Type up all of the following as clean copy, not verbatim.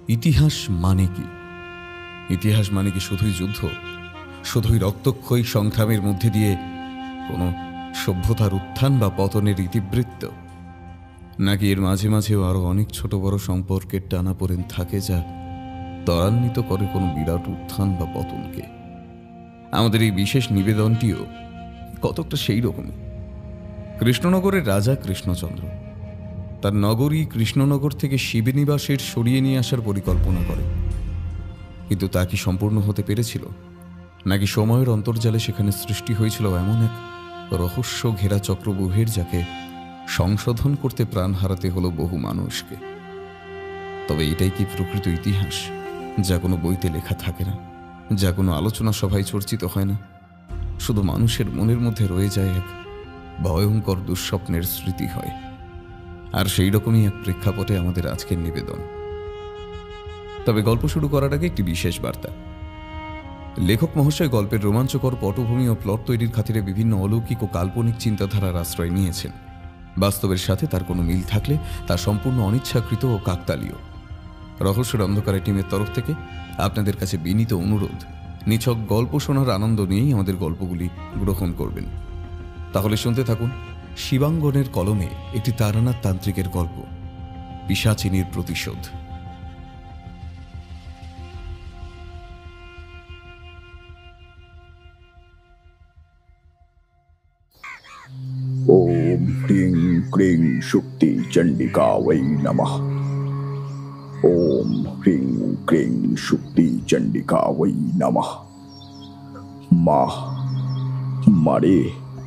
ইতিহাস মানে কি? ইতিহাস মানে কি শুধুই যুদ্ধ, শুধুই রক্তক্ষয়ী সংগ্রামের মধ্যে দিয়ে কোনো সভ্যতার উত্থান বা পতনের ইতিবৃত্ত, নাকি এর মাঝে মাঝেও আরো অনেক ছোট বড় সম্পর্কের টানাপোড়েন থাকে যা ত্বরান্বিত করে কোনো বিরাট উত্থান বা পতনকে? আমাদের এই বিশেষ নিবেদনটিও কতকটা সেই রকমই। কৃষ্ণনগরের রাজা কৃষ্ণচন্দ্র তার নগরী কৃষ্ণনগর থেকে শিবনিবাসের সরিয়ে নিয়ে আসার পরিকল্পনা করেন, কিন্তু তা কি সম্পূর্ণ হতে পেরেছিল? নাকি সময়ের অন্তর্জালে সেখানে সৃষ্টি হয়েছিল এমন এক রহস্য ঘেরা চক্রব্যূহের যাকে সংশোধন করতে প্রাণ হারাতে হলো বহু মানুষকে? তবে এটাই কি প্রকৃত ইতিহাস, যা কোনো বইতে লেখা থাকে না, যা কোনো আলোচনা সভায় চর্চিত হয় না, শুধু মানুষের মনের মধ্যে রয়ে যায় এক ভয়ঙ্কর দুঃস্বপ্নের স্মৃতি হয়? আর সেই রকমই এক প্রেক্ষাপটে আমাদের আজকের নিবেদন। তবে গল্প শুরু করার আগে একটি বিশেষ বার্তা। লেখক মহাশয় গল্পের রোমাঞ্চকর পটভূমি ও প্লট তৈরির খাতিরে বিভিন্ন অলৌকিক ও কাল্পনিক চিন্তাধারার আশ্রয় নিয়েছেন। বাস্তবের সাথে তার কোনো মিল থাকলে তা সম্পূর্ণ অনিচ্ছাকৃত ও কাকতালীয়। রহস্যের অন্ধকারে টিমের তরফ থেকে আপনাদের কাছে বিনীত অনুরোধ, নিছক গল্প শোনার আনন্দ নিয়েই আমাদের গল্পগুলি গ্রহণ করবেন। তাহলে শুনতে থাকুন শিবাঙ্গনের কলমে একটি তারানাথ তান্ত্রিকের গল্প, পিশাচিনীর প্রতিশোধ। ওম হ্রিং ক্রিং শক্তি চণ্ডিকা वै नमः। ওম হ্রিং ক্রিং শক্তি চণ্ডিকা वै नमः। মা, মারে,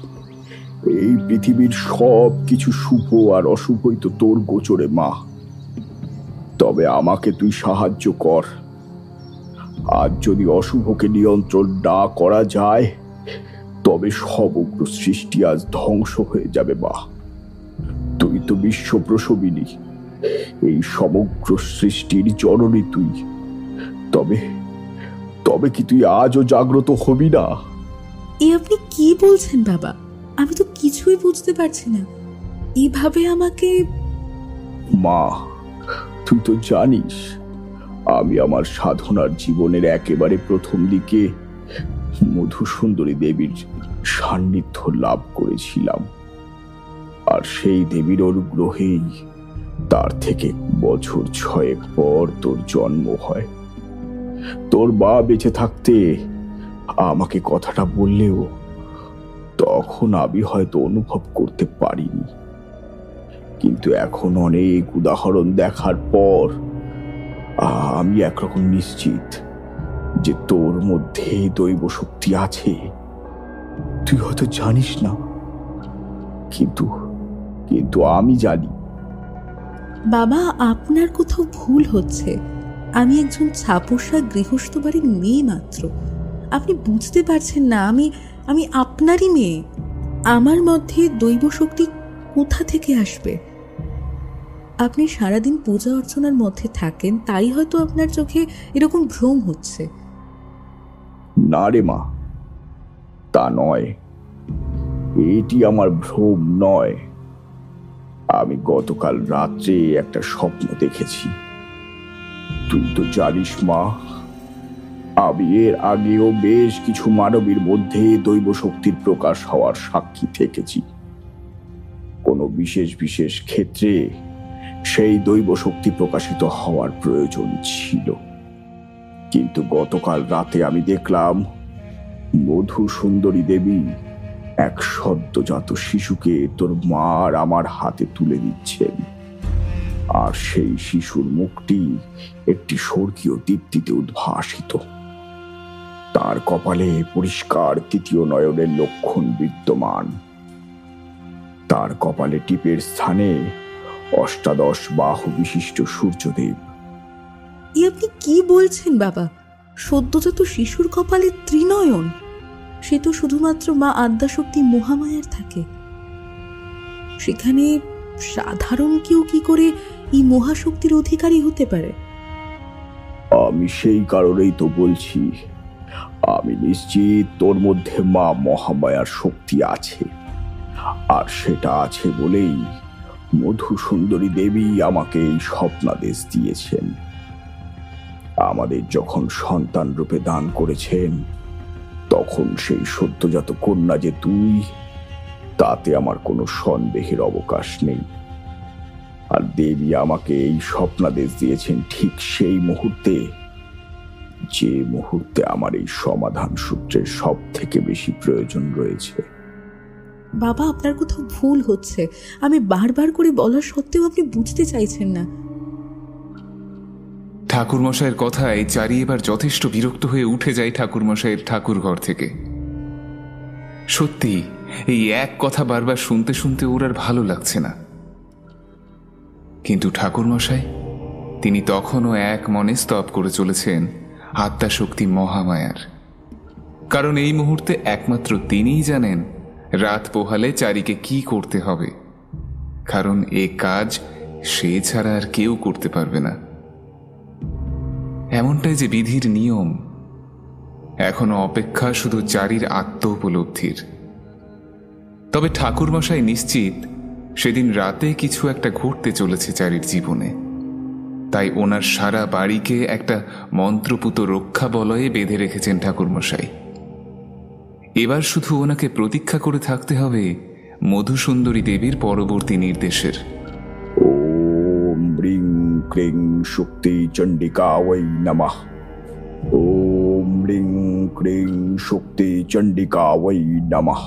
এই পৃথিবীর সব কিছু শুভ আর অশুভই তো তোর গোচরে মা। তবে আমাকে তুই সাহায্য কর। আজ যদি অশুভকে নিয়ন্ত্রণ না করা যায়, তবে সমগ্র সৃষ্টি আজ ধ্বংস হয়ে যাবে মা। তুই তো বিশ্ব প্রসবিনী, এই সমগ্র সৃষ্টির জননী তুই। তবে তবে কি তুই আজও জাগ্রত হবি না? এই আপনি কি বলছেন বাবা? আমি তো কিছুই বুঝতে পারছি না। এইভাবে আমাকে... মা, তুই তো জানিস আমি আমার সাধনার জীবনের একেবারে প্রথম দিকে মধুসুন্দরী দেবীর সান্নিধ্য লাভ করেছিলাম। আর সেই দেবীর অনুগ্রহেই তার থেকে বছর 6 পর তোর জন্ম হয়। তোর মা বেঁচে থাকতে আমাকে কথাটা বললেও তখন আমি হয়তো অনুভব করতে পারিনি, কিন্তু এখন অনেক উদাহরণ দেখার পর আমি একরকম নিশ্চিত যে তোর মধ্যে দৈব শক্তি আছে। তুই হয়তো জানিস না, কিন্তু কিন্তু আমি জানি। বাবা, আপনার কোথাও ভুল হচ্ছে। আমি একজন ছাপোষা গৃহস্থ বাড়ির মেয়ে মাত্র। আপনি বুঝতে পারছেন না, আমি আপনারই মেয়ে। আমার মধ্যে দৈব শক্তি কোথা থেকে আসবে? আপনি সারাদিন পূজা অর্চনার মধ্যে থাকেন, তাই হয়তো আপনার চোখে এরকম ভ্রম হচ্ছে। না রে মা, তা নয়। এটি আমার ভ্রম নয়। আমি গতকাল রাত্রে একটা স্বপ্ন দেখেছি। তুই তো জানিস মা, আমি এর আগেও বেশ কিছু মানবীর মধ্যে দৈব শক্তির প্রকাশ হওয়ার সাক্ষী থেকেছি। কোনো বিশেষ বিশেষ ক্ষেত্রে সেই দৈব শক্তি প্রকাশিত হওয়ার প্রয়োজন ছিল, কিন্তু গতকাল রাতে আমি দেখলাম মধুসুন্দরী দেবী এক সদ্যজাত শিশুকে তোর মা আর আমার হাতে তুলে দিচ্ছেন। আর সেই শিশুর মুখটি একটি স্বর্গীয় দীপ্তিতে উদ্ভাসিত। তার কপালে পরিষ্কার তৃতীয় নয়নের লক্ষণ বিদ্যমান। তার কপালে টিপের স্থানে 18 বাহু বিশিষ্ট সূর্যদেব। আপনি কি বলছেন বাবা? সদ্যজাত শিশুর কপালে ত্রিনয়ন? সে তো শুধুমাত্র মা আদ্যাশক্তি মহামায়ার থাকে। সেখানে সাধারণ কেউ কি করে এই মহাশক্তির অধিকারী হতে পারে? আমি সেই কারণেই তো বলছি, আমি নিশ্চিত তোর মধ্যে মা মহামায়ার শক্তি আছে। আর সেটা আছে বলেই মধুসুন্দরী দেবী আমাকে এই স্বপ্নাদেশ দিয়েছেন। আমাদের যখন সন্তান রূপে দান করেছেন, তখন সেই সদ্যজাত কন্যা যে তুই, তাতে আমার কোনো সন্দেহের অবকাশ নেই। আর দেবী আমাকে এই স্বপ্নাদেশ দিয়েছেন ঠিক সেই মুহূর্তে, যে মুহূর্তে আমার এই সমাধান সূত্রের সব থেকে বেশি প্রয়োজন রয়েছে। বাবা, আপনার কোথাও ভুল হচ্ছে। আমি বারবার করে বলা সত্ত্বেও আপনি বুঝতে চাইছেন না। ঠাকুরমশাইয়ের কথায় চারি এবার যথেষ্ট বিরক্ত হয়ে উঠে যায় ঠাকুরমশাইয়ের ঠাকুরঘর থেকে। সত্যি এই এক কথা বারবার শুনতে শুনতে ওর আর ভালো লাগছে না। কিন্তু ঠাকুরমশাই তিনি তখনও এক মনে স্তব করে চলেছেন আত্মাশক্তি মহামায়ার। কারণ এই মুহূর্তে একমাত্র তিনিই জানেন রাত পোহালে চারিকে কি করতে হবে, কারণ এ কাজ সে ছাড়া আর কেউ করতে পারবে না। এমনটাই যে বিধির নিয়ম। এখনো অপেক্ষা শুধু চারির আত্ম উপলব্ধির। তবে ঠাকুরমশাই নিশ্চিত সেদিন রাতে কিছু একটা ঘটতে চলেছে চারির জীবনে। তাই ওনার সারা বাড়িকে একটা মন্ত্রপুত রক্ষা বলয়ে বেঁধে রেখেছেন ঠাকুরমশাই। এবার শুধু ওনাকে প্রতীক্ষা করে থাকতে হবে মধুসুন্দরী দেবীর পরবর্তী নির্দেশের। ওম হ্রিং ক্লিং শক্তি চণ্ডিকা ওই নমঃ। ওম হ্রিং ক্লিং শক্তি চণ্ডিকা ওই নমঃ।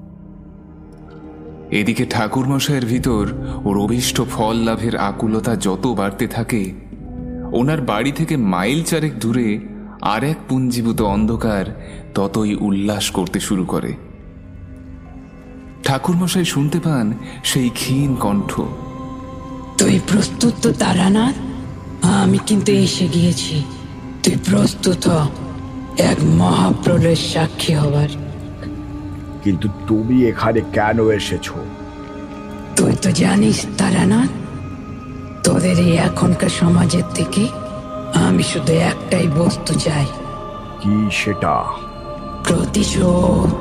এদিকে ঠাকুরমশাইয়ের ভিতর ওর অভীষ্ট ফল লাভের আকুলতা যত বাড়তে থাকে, ওনার বাড়ি থেকে মাইল চারেক দূরে আর এক পুঞ্জীভূত অন্ধকার ততই উল্লাস করতে শুরু করে। ঠাকুরমশাই শুনতে পান সেই ক্ষীণ কণ্ঠ, তুই প্রস্তুত তো তারানাথ? আমি কিন্তু এসে গিয়েছি। তুই প্রস্তুত হ এক মহাপ্রলয়ের সাক্ষী হবার। কিন্তু তুমি এখানে কেন এসেছো? তুই তো জানিস তারানাথ, তোদের এই এখনকার সমাজের থেকে আমি শুধু একটাই বস্তু চাই। কি সেটা? প্রতিশোধ।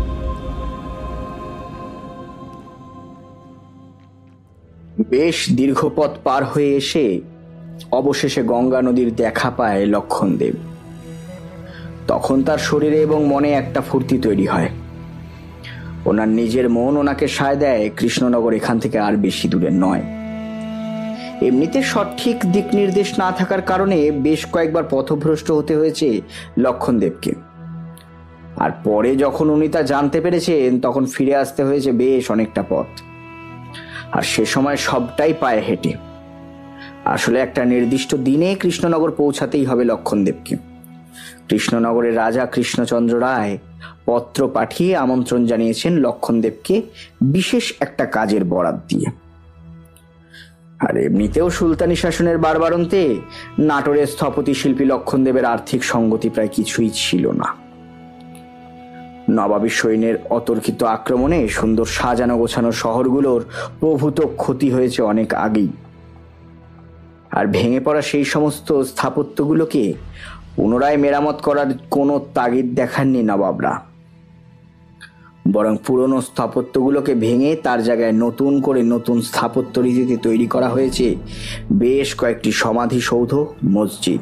বেশ দীর্ঘ পথ পার হয়ে এসে অবশেষে গঙ্গা নদীর দেখা পায় লক্ষণদেব। তখন তার শরীরে এবং মনে একটা ফুর্তি তৈরি হয়। ওনার নিজের মন ওনাকে সায় দেয় কৃষ্ণনগর এখান থেকে আর বেশি দূরে নয়। এমনিতে সঠিক দিক নির্দেশ না থাকার কারণে বেশ কয়েকবার পথভ্রষ্ট হতে হয়েছে লক্ষণদেবকে। আর পরে যখন উনি তা জানতে পেরেছেন, তখন ফিরে আসতে হয়েছে বেশ অনেকটা পথ। আর সে সময় সবটাই পায়ে হেঁটে। আসলে একটা নির্দিষ্ট দিনে কৃষ্ণনগর পৌঁছাতেই হবে লক্ষণদেবকে। কৃষ্ণনগরের রাজা কৃষ্ণচন্দ্র রায় পত্র পাঠিয়ে আমন্ত্রণ জানিয়েছেন লক্ষণদেবকে বিশেষ একটা কাজের বরাত দিয়ে। আর এমনিতেও সুলতানি শাসনের বারবারন্তে নাটোরের স্থপতি শিল্পী লক্ষণদেবের আর্থিক সঙ্গতি প্রায় কিছুই ছিল না। নবাবী সৈন্যের অতর্কিত আক্রমণে সুন্দর সাজানো গোছানো শহরগুলোর প্রভূত ক্ষতি হয়েছে অনেক আগেই। আর ভেঙে পড়া সেই সমস্ত স্থাপত্যগুলোকে পুনরায় মেরামত করার কোনো তাগিদ দেখাননি নবাবরা। বরং পুরনো স্থাপত্যগুলোকে ভেঙে তার জায়গায় নতুন করে নতুন স্থাপত্য রীতিতে তৈরি করা হয়েছে বেশ কয়েকটি সমাধিসৌধ, মসজিদ।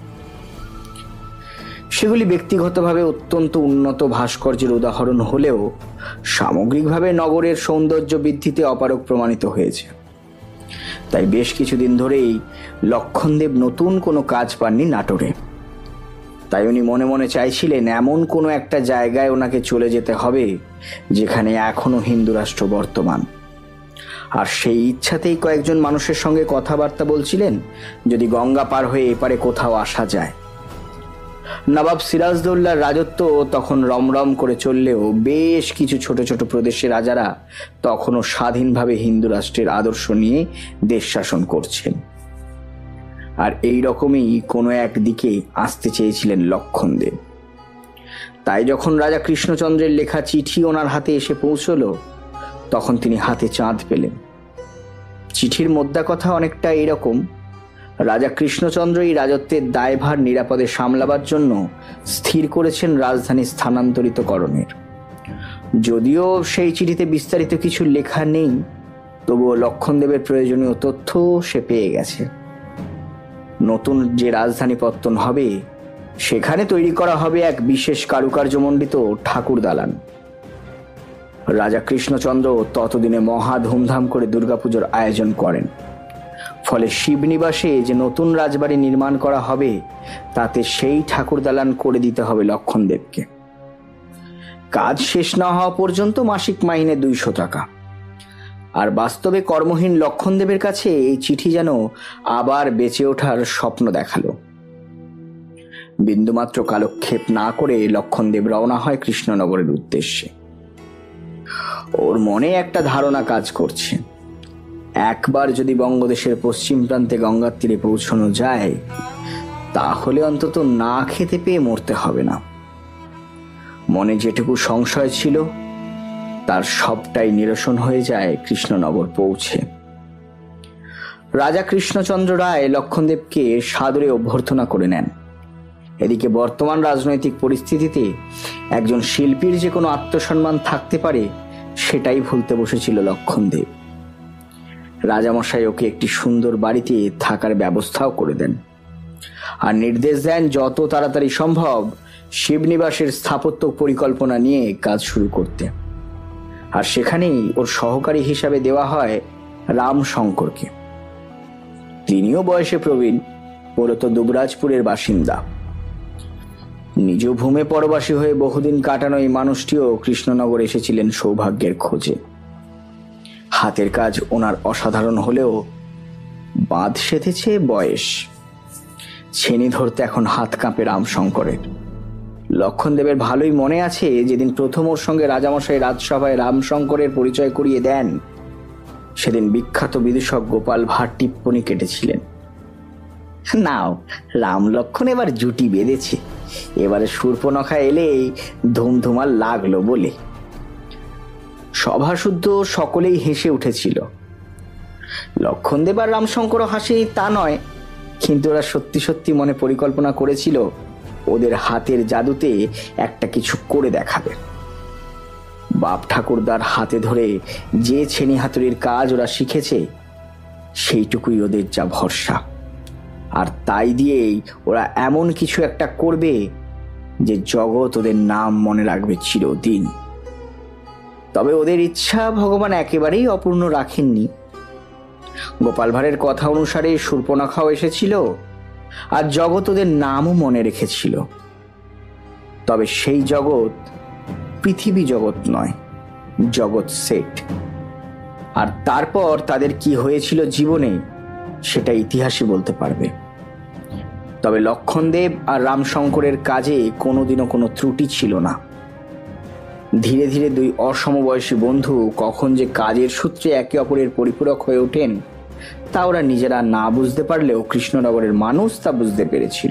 সেগুলি ব্যক্তিগতভাবে অত্যন্ত উন্নত ভাস্কর্যের উদাহরণ হলেও সামগ্রিকভাবে নগরের সৌন্দর্য বৃদ্ধিতে অপারগ প্রমাণিত হয়েছে। তাই বেশ কিছুদিন ধরেই লক্ষণদেব নতুন কোনো কাজ পাননি নাটোরে। তাই উনি মনে মনে চাইছিলেন এমন কোনো একটা জায়গায় ওনাকে চলে যেতে হবে যেখানে এখনো হিন্দু রাষ্ট্র বর্তমান। আর সেই ইচ্ছাতেই কয়েকজন মানুষের সঙ্গে কথাবার্তা বলছিলেন যদি গঙ্গা পার হয়ে এপারে কোথাও আসা যায়। নবাব সিরাজদৌল্লার রাজত্ব তখন রমরম করে চললেও বেশ কিছু ছোট ছোট প্রদেশের রাজারা তখনও স্বাধীনভাবে হিন্দু রাষ্ট্রের আদর্শ নিয়ে দেশ শাসন করছেন। আর এই রকমই কোনো একদিকে আসতে চেয়েছিলেন লক্ষণদেব। তাই যখন রাজা কৃষ্ণচন্দ্রের লেখা চিঠি ওনার হাতে এসে পৌঁছলো, তখন তিনি হাতে চাঁদ পেলেন। চিঠির মোদ্দা কথা অনেকটা এরকম: রাজা কৃষ্ণচন্দ্র এই রাজত্বের দায়ভার নিরাপদে সামলাবার জন্য স্থির করেছেন রাজধানী স্থানান্তরিতকরণের। যদিও সেই চিঠিতে বিস্তারিত কিছু লেখা নেই, তবুও লক্ষণদেবের প্রয়োজনীয় তথ্য সে পেয়ে গেছে। নতুন যে রাজধানী পত্তন হবে সেখানে তৈরি করা হবে এক বিশেষ কারুকার্যমণ্ডিত ঠাকুর দালান। রাজা কৃষ্ণচন্দ্র ততদিনে মহা ধুমধাম করে দুর্গাপুজোর আয়োজন করেন। ফলে শিবনিবাসে যে নতুন রাজবাড়ি নির্মাণ করা হবে তাতে সেই ঠাকুর দালান করে দিতে হবে লক্ষণদেবকে। কাজ শেষ না হওয়া পর্যন্ত মাসিক মাইনে 200 টাকা। আর বাস্তবে কর্মহীন লক্ষণদেবের কাছে এই চিঠি যেন আবার বেঁচে ওঠার স্বপ্ন দেখালো। বিন্দুমাত্র কালক্ষেপ না করে লক্ষণদেব রওনা হয় কৃষ্ণনগরের উদ্দেশ্যে। ওর মনে একটা ধারণা কাজ করছে, একবার যদি বঙ্গদেশের পশ্চিম প্রান্তে গঙ্গার তীরে পৌঁছানো যায় তাহলে অন্তত না খেতে পেয়ে মরতে হবে না। মনে যেটুকু সংশয় ছিল তার সবটাই নিরসন হয়ে যায় কৃষ্ণনগর পৌঁছে। রাজা কৃষ্ণচন্দ্র রায় লক্ষণদেবকে সাদরে অভ্যর্থনা করে নেন। এদিকে বর্তমান রাজনৈতিক পরিস্থিতিতে একজন শিল্পীর যে কোনো আত্মসম্মান থাকতে পারে সেটাই ভুলতে বসেছিল লক্ষণদেব। রাজামশাই ওকে একটি সুন্দর বাড়িতে থাকার ব্যবস্থাও করে দেন আর নির্দেশ দেন যত তাড়াতাড়ি সম্ভব শিবনিবাসের স্থাপত্য পরিকল্পনা নিয়ে কাজ শুরু করতে। আর সেখানেই ওর সহকারী হিসাবে দেওয়া হয় রামশঙ্করকে। তিনিও বয়সে প্রবীণ, মূলত দুবরাজপুরের বাসিন্দা। নিজ ভূমে পরবাসী হয়ে বহুদিন কাটানো এই মানুষটিও কৃষ্ণনগর এসেছিলেন সৌভাগ্যের খোঁজে। হাতের কাজ ওনার অসাধারণ হলেও বাঁধ সেধেছে বয়স। ছেনি ধরতে এখন হাত কাঁপে রামশঙ্করের। লক্ষণদেবের ভালোই মনে আছে যেদিন প্রথম ওর সঙ্গে রাজামশাই রাজসভায় রামশঙ্করের পরিচয় করিয়ে দেন সেদিন বিখ্যাত বিদূষক গোপাল ভাঁড় টিপ্পনী কেটেছিলেন, নাও রাম লক্ষণ এবার জুটি বেঁধেছে, এবারে শূর্পণখা এলেই ধুমধুমার লাগলো বলে। সভাশুদ্ধ সকলেই হেসে উঠেছিল। লক্ষণদেব আর রামশঙ্করও হাসেনি তা নয়, কিন্তু ওরা সত্যি সত্যি মনে পরিকল্পনা করেছিল ওদের হাতের জাদুতে একটা কিছু করে দেখাবে। বাপ ঠাকুরদার হাতে ধরে যে ছেনি হাতুড়ির কাজ ওরা শিখেছে সেইটুকুই ওদের যা ভরসা। আর তাই দিয়েই ওরা এমন কিছু একটা করবে যে জগৎ ওদের নাম মনে রাখবে চিরদিন। তবে ওদের ইচ্ছা ভগবান একেবারেই অপূর্ণ রাখেননি। গোপাল ভাঁড়ের কথা অনুসারে শূর্পণখাও এসেছিল আর জগৎ ওদের নামও মনে রেখেছিল। তবে সেই জগৎ পৃথিবী জগৎ নয়, জগৎ সেট। আর তারপর তাদের কি হয়েছিল জীবনে সেটা ইতিহাসই বলতে পারবে। তবে লক্ষণদেব আর রামশঙ্করের কাজে কোনোদিনও কোনো ত্রুটি ছিল না। ধীরে ধীরে দুই অসমবয়সী বন্ধু কখন যে কাজের সূত্রে একে অপরের পরিপূরক হয়ে ওঠেন তা ওরা নিজেরা না বুঝতে পারলেও কৃষ্ণনগরের মানুষ তা বুঝতে পেরেছিল।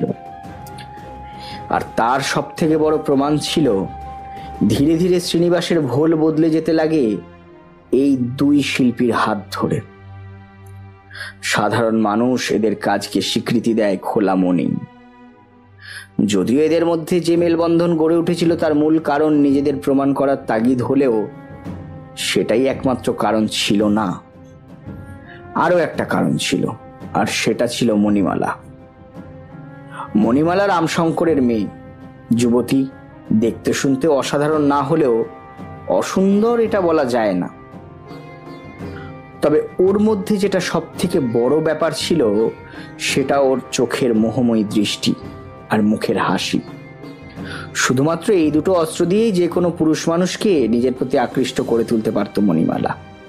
আর তার সব থেকে বড় প্রমাণ ছিল ধীরে ধীরে শ্রীনিবাসের ভোল বদলে যেতে লাগে এই দুই শিল্পীর হাত ধরে। সাধারণ মানুষ এদের কাজকে স্বীকৃতি দেয় খোলা মনেই। যদিও এদের মধ্যে যে মেলবন্ধন গড়ে উঠেছিল তার মূল কারণ নিজেদের প্রমাণ করার তাগিদ হলেও সেটাই একমাত্র কারণ ছিল না। আরো একটা কারণ ছিল, আর সেটা ছিল মণিমালা। মণিমালা রামশঙ্করের মেয়ে, যুবতী, দেখতে শুনতে অসাধারণ না হলেও অসুন্দর এটা বলা যায় না। তবে ওর মধ্যে যেটা সব থেকে বড় ব্যাপার ছিল সেটা ওর চোখের মোহময়ী দৃষ্টি আর মুখের হাসি। শুধুমাত্র এই দুটো অস্ত্র দিয়েই যে কোনো পুরুষ মানুষকে নিজের প্রতি আকৃষ্ট করে তুলতে পারত মণিমালা।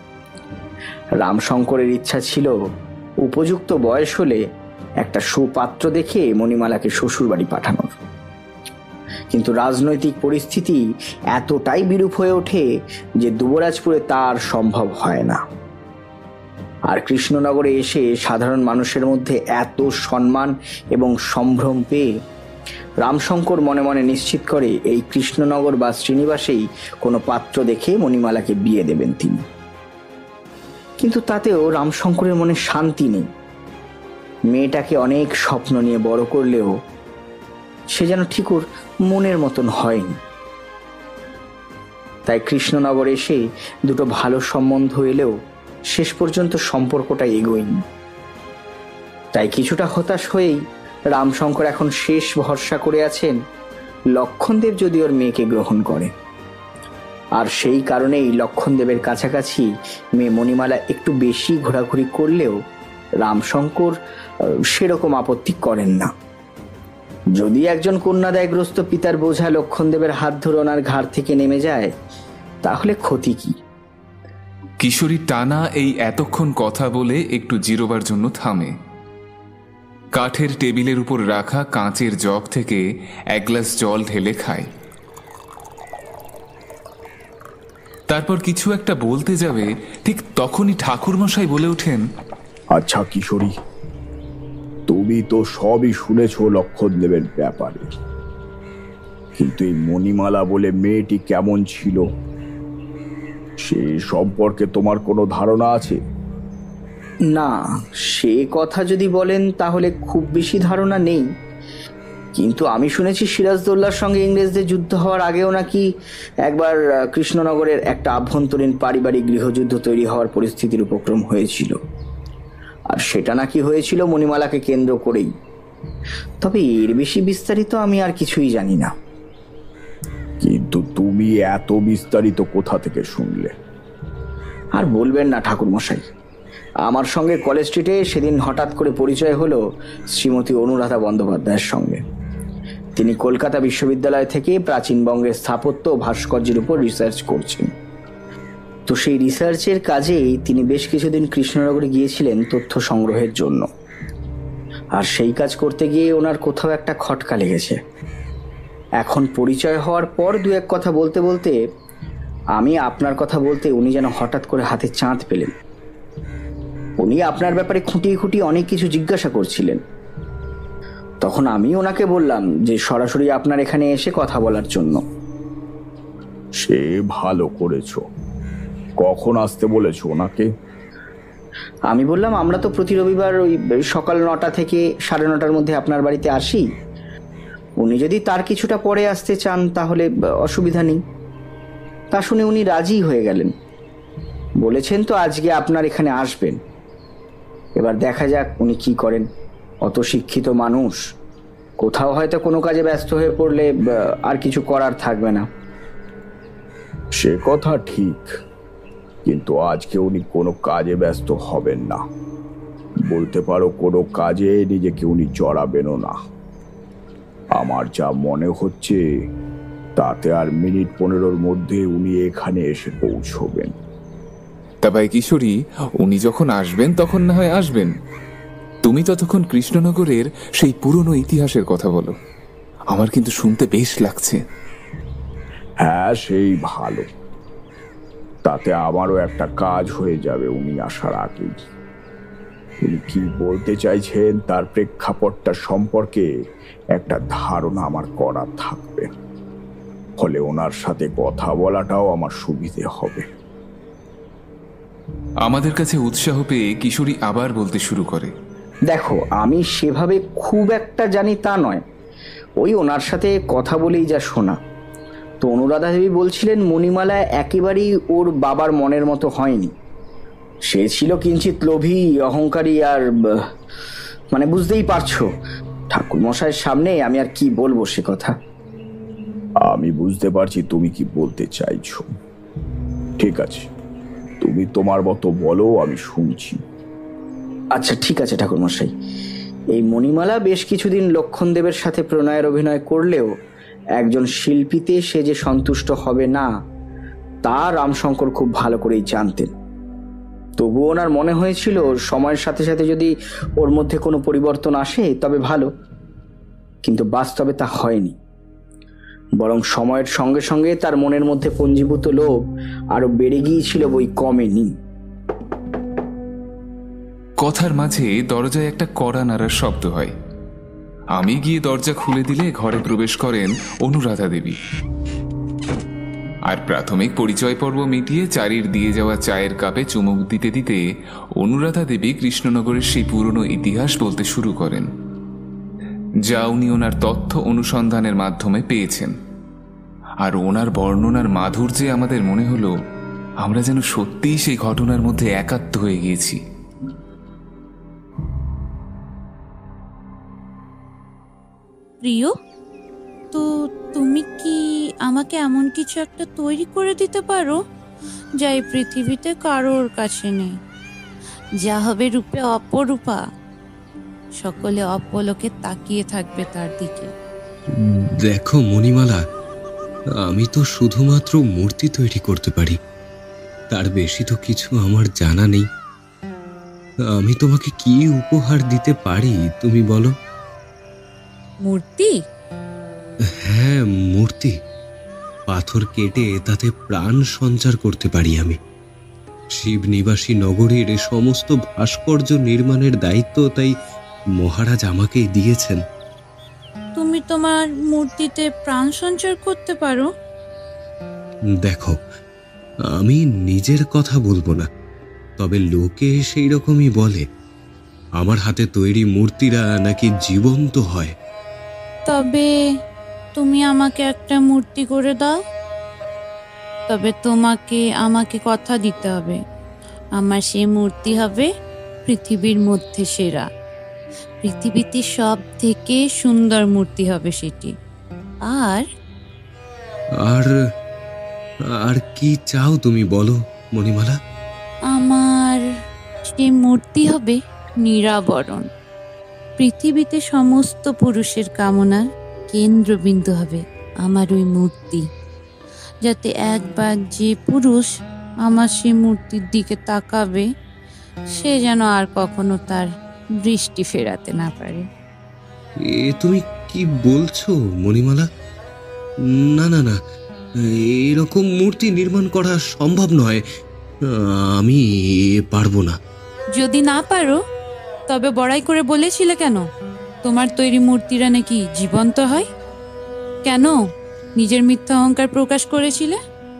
রামশঙ্করের ইচ্ছা ছিল উপযুক্ত বয়স হলে একটা সুপাত্র দেখে মণিমালাকে শ্বশুর বাড়ি পাঠানোর। কিন্তু রাজনৈতিক পরিস্থিতি এতটাই বিরূপ হয়ে ওঠে যে দুবরাজপুরে তার সম্ভব হয় না। আর কৃষ্ণনগরে এসে সাধারণ মানুষের মধ্যে এত সম্মান এবং সম্ভ্রম পেয়ে রামশঙ্কর মনে মনে নিশ্চিত করে এই কৃষ্ণনগর বা শ্রীনিবাসেই কোনো পাত্র দেখে মণিমালাকে বিয়ে দেবেন তিনি। কিন্তু তাতেও রামশঙ্করের মনে শান্তি নেই। মেয়েটাকে অনেক স্বপ্ন নিয়ে বড় করলেও সে যেন ঠিক ওর মনের মতন হয়নি। তাই কৃষ্ণনগর এসে দুটো ভালো সম্বন্ধ এলেও শেষ পর্যন্ত সম্পর্কটা এগোয়নি। তাই কিছুটা হতাশ হয়েই রামশঙ্কর এখন শেষ ভরসা করে আছেন লক্ষণদেব যদি ওর মেয়েকে গ্রহণ করে। আর সেই কারণেই লক্ষণদেবের কাছাকাছি মেয়ে মণিমালা একটু বেশি ঘোরাঘুরি করলেও রামশঙ্কর সেরকম আপত্তি করেন না। যদি একজন কন্যাদায়গ্রস্ত পিতার বোঝা লক্ষণদেবের হাত ধরে ওনার ঘাড় থেকে নেমে যায় তাহলে ক্ষতি কি? কিশোরী টানা এই এতক্ষণ কথা বলে একটু জিরোবার জন্য থামে। কাঠের টেবিলের উপর রাখা কাঁচের জগ থেকে এক গ্লাস জল ঢেলে খায়। তারপর কিছু একটা বলতে যাবে, ঠিক তখনই ঠাকুরমশাই বলে ওঠেন, আচ্ছা কিশোরী, তুমি তো সবই শুনেছ লক্ষণদেবের ব্যাপারে, কিন্তু এই মণিমালা বলে মেয়েটি কেমন ছিল সে সম্পর্কে তোমার কোনো ধারণা আছে? না, সে কথা যদি বলেন তাহলে খুব বেশি ধারণা নেই, কিন্তু আমি শুনেছি সিরাজদৌল্লার সঙ্গে ইংরেজদের যুদ্ধ হওয়ার আগেও নাকি একবার কৃষ্ণনগরের একটা আভ্যন্তরীণ পারিবারিক গৃহযুদ্ধ তৈরি হওয়ার পরিস্থিতির উপক্রম হয়েছিল, আর সেটা নাকি হয়েছিল মণিমালাকে কেন্দ্র করেই। তবে এর বেশি বিস্তারিত আমি আর কিছুই জানি না। কিন্তু তুমি এত বিস্তারিত কোথা থেকে শুনলে? আর বলবেন না ঠাকুরমশাই, আমার সঙ্গে কলেজ স্ট্রিটে সেদিন হঠাৎ করে পরিচয় হলো শ্রীমতী অনুরাধা বন্দ্যোপাধ্যায়ের সঙ্গে। তিনি কলকাতা বিশ্ববিদ্যালয় থেকে প্রাচীনবঙ্গের স্থাপত্য ও ভাস্কর্যের উপর রিসার্চ করছেন। তো সেই রিসার্চের কাজেই তিনি বেশ কিছুদিন কৃষ্ণনগরে গিয়েছিলেন তথ্য সংগ্রহের জন্য। আর সেই কাজ করতে গিয়ে ওনার কোথাও একটা খটকা লেগেছে। এখন পরিচয় হওয়ার পর দু এক কথা বলতে বলতে আমি আপনার কথা বলতে উনি যেন হঠাৎ করে হাতে চাঁদ পেলেন। উনি আপনার ব্যাপারে খুঁটিয়ে খুঁটিয়ে অনেক কিছু জিজ্ঞাসা করছিলেন। তখন আমি ওনাকে বললাম যে সরাসরি আপনার এখানে এসে কথা বলার জন্য। সে ভালো করেছো। কখন আসতে বলেছো ওনাকে? আমি বললাম আমরা তো প্রতি রবিবার ওই সকাল 9টা থেকে 9:30টার মধ্যে আপনার বাড়িতে আসি। উনি যদি তার কিছুটা পরে আসতে চান তাহলে অসুবিধা নেই। তা শুনে উনি রাজি হয়ে গেলেন, বলেছেন তো আজকে আপনার এখানে আসবেন। এবার দেখা যাক উনি কি করেন। অত শিক্ষিত মানুষ, কোথাও হয়তো কোনো কাজে ব্যস্ত হয়ে পড়লে আর কিছু করার থাকবে না। সে কথা ঠিক, কিন্তু আজকে উনি কোনো কাজে ব্যস্ত হবেন না। বলতে পারো কোনো কাজে নিজেকে উনি জড়াবেনও না। আমার যা মনে হচ্ছে তাতে আর মিনিট 15-র মধ্যে উনি এখানে এসে পৌঁছবেন। তা ভাই কিশোরী, উনি যখন আসবেন তখন না হয় আসবেন। তুমি ততক্ষণ কৃষ্ণনগরের সেই পুরনো ইতিহাসের কথা বলো, আমার কিন্তু শুনতে বেশ লাগছে। হ্যাঁ, সেই ভালো। তাতে আমারও একটা কাজ হয়ে যাবে উনি আসার আগেই। উনি কি বলতে চাইছেন তার প্রেক্ষাপটটা সম্পর্কে একটা ধারণা আমার করা থাকবে, ফলে ওনার সাথে কথা বলাটাও আমার সুবিধে হবে। আমাদের কাছে উৎসাহ পেয়ে কিশোরী আবার বলতে শুরু করে, দেখো, আমি সেভাবে খুব একটা জানি তা নয়, ওই ওনার সাথে কথা বলেই যা শোনা। তো অনুরাধা দেবী বলছিলেন মণিমালা একেবারেই ওর বাবার মনের মতো হয়নি। সে ছিল কিঞ্চিত লোভী, অহংকারী, আর মানে বুঝতেই পারছো ঠাকুর মশাইয়ের সামনে আমি আর কি বলবো সে কথা। আমি বুঝতে পারছি তুমি কি বলতে চাইছো। ঠিক আছে, তুমি তোমার মতো বলো, আমি শুনছি। আচ্ছা ঠিক আছে ঠাকুর মশাই, এই মণিমালা বেশ কিছুদিন লক্ষণদেবের সাথে প্রণয়ের অভিনয় করলেও একজন শিল্পীতে সে যে সন্তুষ্ট হবে না তা রামশঙ্কর খুব ভালো করেই জানতেন। তবু ওনার মনে হয়েছিল সময়ের সাথে সাথে যদি ওর মধ্যে কোনো পরিবর্তন আসে তবে ভালো, কিন্তু বাস্তবে তা হয়নি। বরং সময়ের সঙ্গে সঙ্গে তার মনের মধ্যে পঞ্জীভূত লোভ আরো বেড়ে গিয়েছিল, বই কমেনি। কথার মাঝে দরজায় একটা কড়া নাড়ার শব্দ হয়। আমি গিয়ে দরজা খুলে দিলে ঘরে প্রবেশ করেন অনুরাধা দেবী। আর প্রাথমিক পরিচয় পর্ব মিটিয়ে চারির দিয়ে যাওয়া চায়ের কাপে চুমুক দিতে দিতে অনুরাধা দেবী কৃষ্ণনগরের সেই পুরনো ইতিহাস বলতে শুরু করেন, যা উনি ওনার তথ্য অনুসন্ধানের মাধ্যমে পেয়েছেন। আর ওনার বর্ণনার মাধুর্যে আমাদের মনে হলো আমরা যেন সত্যিই সেই ঘটনার মধ্যে একাত্ম হয়ে গিয়েছি। প্রিয়, তো তুমি কি আমাকে এমন কিছু একটা তৈরি করে দিতে পারো যা এই পৃথিবীতে কারোর কাছে নেই, যা হবে রূপে অপরূপা, সকলে অপলকে তাকিয়ে থাকবে তার দিকে? দেখো মণিমালা, আমি তো শুধুমাত্র মূর্তি তৈরি করতে পারি, তার বেশি তো কিছু আমার জানা নেই। আমি তোমাকে কি উপহার দিতে পারি তুমি বলো? মূর্তি? হ্যাঁ, মূর্তি। পাথর কেটে তাতে প্রাণ সঞ্চার করতে পারি আমি। শিবনিবাসী নগরীর সমস্ত ভাস্কর্য নির্মাণের দায়িত্ব তাই মহারাজ আমাকেই দিয়েছেন। তুমি তোমার মূর্তিতে প্রাণ সঞ্চার করতে পারো? দেখো, আমি নিজের কথা বলবো না, তবে লোকে সেই রকমই বলে আমার হাতে তৈরি মূর্তিরা নাকি জীবন্ত হয়। তবে তুমি আমাকে একটা মূর্তি করে দাও। তবে তোমাকে আমাকে কথা দিতে হবে, আমার সেই মূর্তি হবে পৃথিবীর মধ্যে সেরা, পৃথিবীতে সব থেকে সুন্দর মূর্তি হবে সেটি। আর আর আর কি চাও তুমি বলো মণিমালা? আমার সেই মূর্তি হবে নিরাবরণ, পৃথিবীতে সমস্ত পুরুষের কামনার কেন্দ্রবিন্দু হবে আমার ওই মূর্তি, যাতে একবার যে পুরুষ আমার সেই মূর্তির দিকে তাকাবে সে যেন আর কখনো তার দৃষ্টি ফেরাতে না পারে। এ তুমি কি বলছো মণিমালা? না না না, এরকম মূর্তি নির্মাণ করা সম্ভব নয়, আমি পারবো না। যদি না পারো তবে বড়াই করে বলেছিলে কেন তোমার তৈরি মূর্তিরা নাকি জীবন্ত হয়? কেন নিজের মিথ্যা অহংকার প্রকাশ করেছিলে?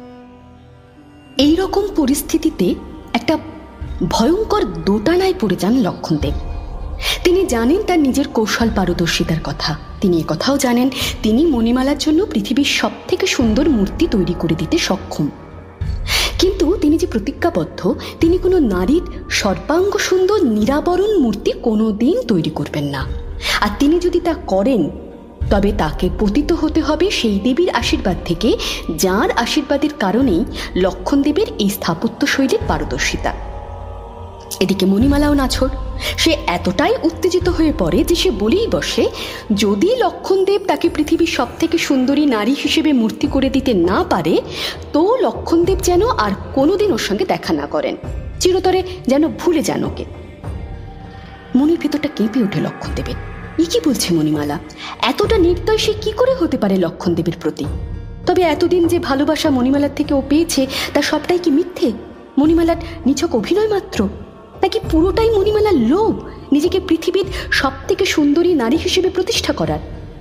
এই রকম পরিস্থিতিতে একটা ভয়ঙ্কর দোটানায় পড়ে যান লক্ষণদেব। তিনি জানেন তার নিজের কৌশল পারদর্শিতার কথা, তিনি কথাও জানেন তিনি মণিমালার জন্য পৃথিবীর সব থেকে সুন্দর মূর্তি তৈরি করে দিতে সক্ষম। কিন্তু তিনি যে প্রতিজ্ঞাবদ্ধ, তিনি কোনো নারীর সর্বাঙ্গ সুন্দর নিরাবরণ মূর্তি কোনোদিন তৈরি করবেন না। আর তিনি যদি তা করেন তবে তাকে পতিত হতে হবে সেই দেবীর আশীর্বাদ থেকে, যার আশীর্বাদের কারণেই লক্ষণদেবের এই স্থাপত্য শৈলীর পারদর্শিতা। এদিকে মণিমালাও নাছোড়, সে এতটাই উত্তেজিত হয়ে পড়ে যে সে বলেই বসে, যদি লক্ষণদেব তাকে পৃথিবীর সব থেকে সুন্দরী নারী হিসেবে মূর্তি করে দিতে না পারে তো লক্ষণদেব যেন আর কোনোদিন ওর সঙ্গে দেখা না করেন, চিরতরে যেন ভুলে যান ওকে। মনির ভেতরটা কেঁপে ওঠে লক্ষণদেবের। কি বলছে মণিমালা? এতটা নির্দয় সে কি করে হতে পারে লক্ষণদেবের প্রতি? তবে এতদিন যে ভালোবাসা মণিমালার থেকে ও পেয়েছে তা সবটাই কি মিথ্যে? মণিমালার নিছক অভিনয় মাত্র, নাকি পুরোটাই মণিমালার লোভ নিজেকে পৃথিবীর সব থেকে সুন্দরী নারী হিসেবে প্রতিষ্ঠা করার?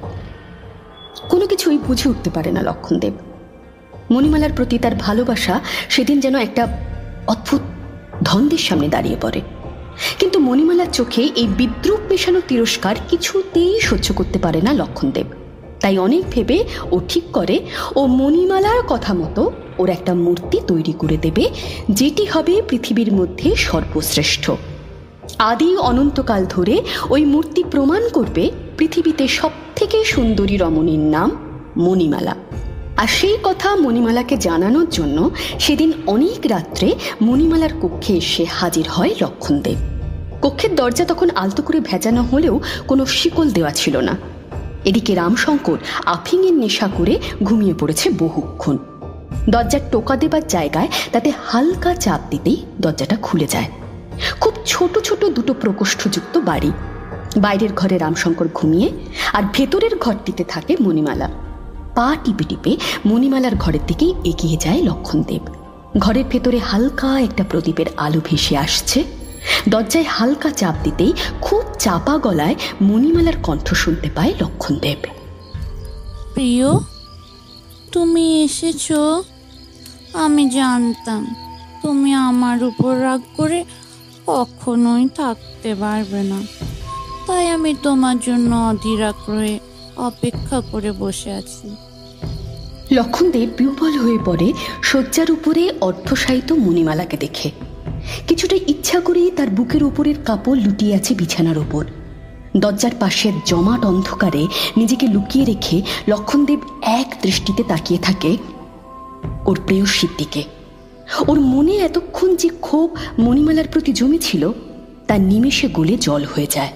কোনো কিছুই বুঝে উঠতে পারে না লক্ষণদেব। মণিমালার প্রতি তার ভালোবাসা সেদিন যেন একটা অদ্ভুত দ্বন্দ্বের সামনে দাঁড়িয়ে পড়ে। কিন্তু মণিমালার চোখে এই বিদ্রুপ মেশানো তিরস্কার কিছুতেই সহ্য করতে পারে না লক্ষণদেব। তাই অনেক ভেবে ও ঠিক করে ও মণিমালার কথা মতো ওর একটা মূর্তি তৈরি করে দেবে, যেটি হবে পৃথিবীর মধ্যে সর্বশ্রেষ্ঠ। আদি অনন্তকাল ধরে ওই মূর্তি প্রমাণ করবে পৃথিবীতে সব থেকে সুন্দরী রমণীর নাম মণিমালা। আর সেই কথা মণিমালাকে জানানোর জন্য সেদিন অনেক রাত্রে মণিমালার কক্ষে এসে হাজির হয় লক্ষণদেব। কক্ষের দরজা তখন আলতো করে ভেজানো হলেও কোনো শিকল দেওয়া ছিল না। এদিকে রামশঙ্কর আফিংয়ের নেশা করে ঘুমিয়ে পড়েছে বহুক্ষণ। দরজার টোকা দেবার জায়গায় তাতে হালকা চাপ দিতেই দরজাটা খুলে যায়। খুব ছোট ছোট দুটো প্রকোষ্ঠযুক্ত বাড়ি। বাইরের ঘরে রামশঙ্কর ঘুমিয়ে আর ভেতরের ঘরটিতে থাকে মণিমালা। পা টিপে টিপে মণিমালার ঘরের দিকেই এগিয়ে যায় লক্ষণদেব। ঘরের ভেতরে হালকা একটা প্রদীপের আলো ভেসে আসছে। দরজায় হালকা চাপ দিতেই খুব চাপা গলায় মণিমালার কণ্ঠ শুনতে পায় লক্ষণদেব। প্রিয়, তুমি এসেছো। আমি জানতাম তুমি আমার উপর রাগ করে কখনোই থাকতে পারবে না, তাই আমি তোমার জন্য অধীর আগ্রহে অপেক্ষা করে বসে আছি। লক্ষণদেব বিহ্বল হয়ে পড়ে শয্যার উপরে অর্ধশায়িত মণিমালাকে দেখে। কিছুটা ইচ্ছা করেই তার বুকের উপরের কাপড় লুটিয়ে আছে বিছানার ওপর। দরজার পাশে জমাট অন্ধকারে নিজেকে লুকিয়ে রেখে লক্ষণদেব এক দৃষ্টিতে তাকিয়ে থাকে ওর প্রেয়সীর দিকে। ওর মনে এতক্ষণ যে ক্ষোভ মণিমালার প্রতি জমেছিল তা নিমেষে গলে জল হয়ে যায়।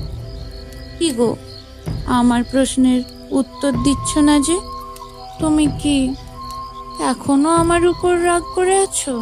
কি গো, আমার প্রশ্নের উত্তর দিচ্ছ না যে? তুমি কি এখনো আমার উপর রাগ করে আছো?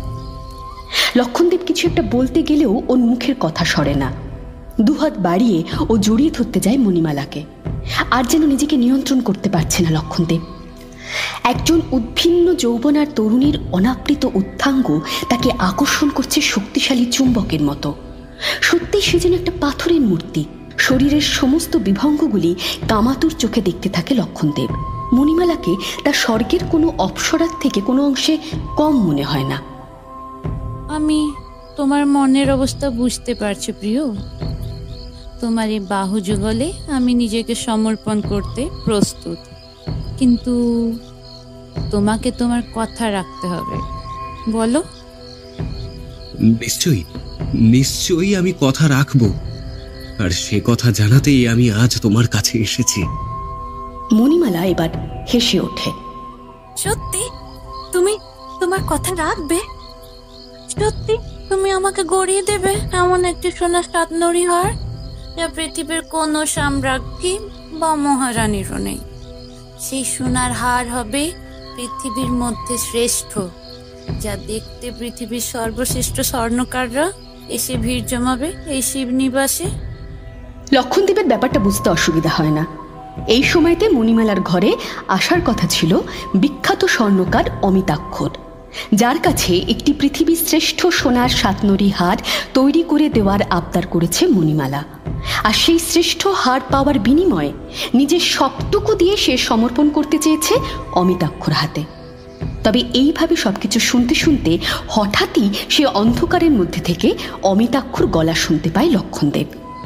লক্ষণদেব কিছু একটা বলতে গেলেও ওর মুখের কথা সরে না। দুহাত বাড়িয়ে ও জড়িয়ে ধরতে যায় মণিমালাকে। আর যেন নিজেকে নিয়ন্ত্রণ করতে পারছে না লক্ষণদেব। একজন উদ্ভিন্ন যৌবনার তরুণীর অনাবৃত উত্থাঙ্গ তাকে আকর্ষণ করছে শক্তিশালী চুম্বকের মতো। সত্যি সে যেন একটা পাথরের মূর্তি। শরীরের সমস্ত বিভঙ্গগুলি কামাতুর চোখে দেখতে থাকে লক্ষণদেব। মণিমালাকে তার স্বর্গের কোনো অপ্সরার থেকে কোনো অংশে কম মনে হয় না। আমি তোমার মনের অবস্থা বুঝতে পারছি প্রিয়। তোমার এই বাহু যুগলে আমি নিজেকে সমর্পণ করতে প্রস্তুত, কিন্তু তোমাকে তোমার কথা রাখতে হবে। বলো। নিশ্চয়ই নিশ্চয়ই আমি কথা রাখবো, আর সে কথা জানাতেই আমি আজ তোমার কাছে এসেছি। মণিমালা এবার হেসে ওঠে। সত্যি তুমি তোমার কথা রাখবে? সত্যি তুমি আমাকে গড়িয়ে দেবে এমন একটি সোনার সাতনড়ি হার যা পৃথিবীর কোনো সাম্রাজ্ঞী বা মহারানীরও নেই? সেই সোনার হার হবে পৃথিবীর মধ্যে শ্রেষ্ঠ, যা দেখতে পৃথিবীর সর্বশ্রেষ্ঠ স্বর্ণকাররা এসে ভিড় জমাবে এই শিবনিবাসে। লক্ষণদেবের ব্যাপারটা বুঝতে অসুবিধা হয় না। এই সময়তে মণিমালার ঘরে আসার কথা ছিল বিখ্যাত স্বর্ণকার অমিতাক্ষর, যার কাছে একটি পৃথিবীর শ্রেষ্ঠ সোনার সাতনড়ি হার তৈরি করে দেওয়ার আবদার করেছে মণিমালা। আর সেই শ্রেষ্ঠ হার পাওয়ার বিনিময়ে নিজের সবটুকু দিয়ে সে সমর্পণ করতে চেয়েছে অমিতাক্ষর হাতে। তবে এইভাবে সবকিছু শুনতে শুনতে হঠাৎই সে অন্ধকারের মধ্যে থেকে অমিতাক্ষর গলা শুনতে পায় লক্ষণদেব।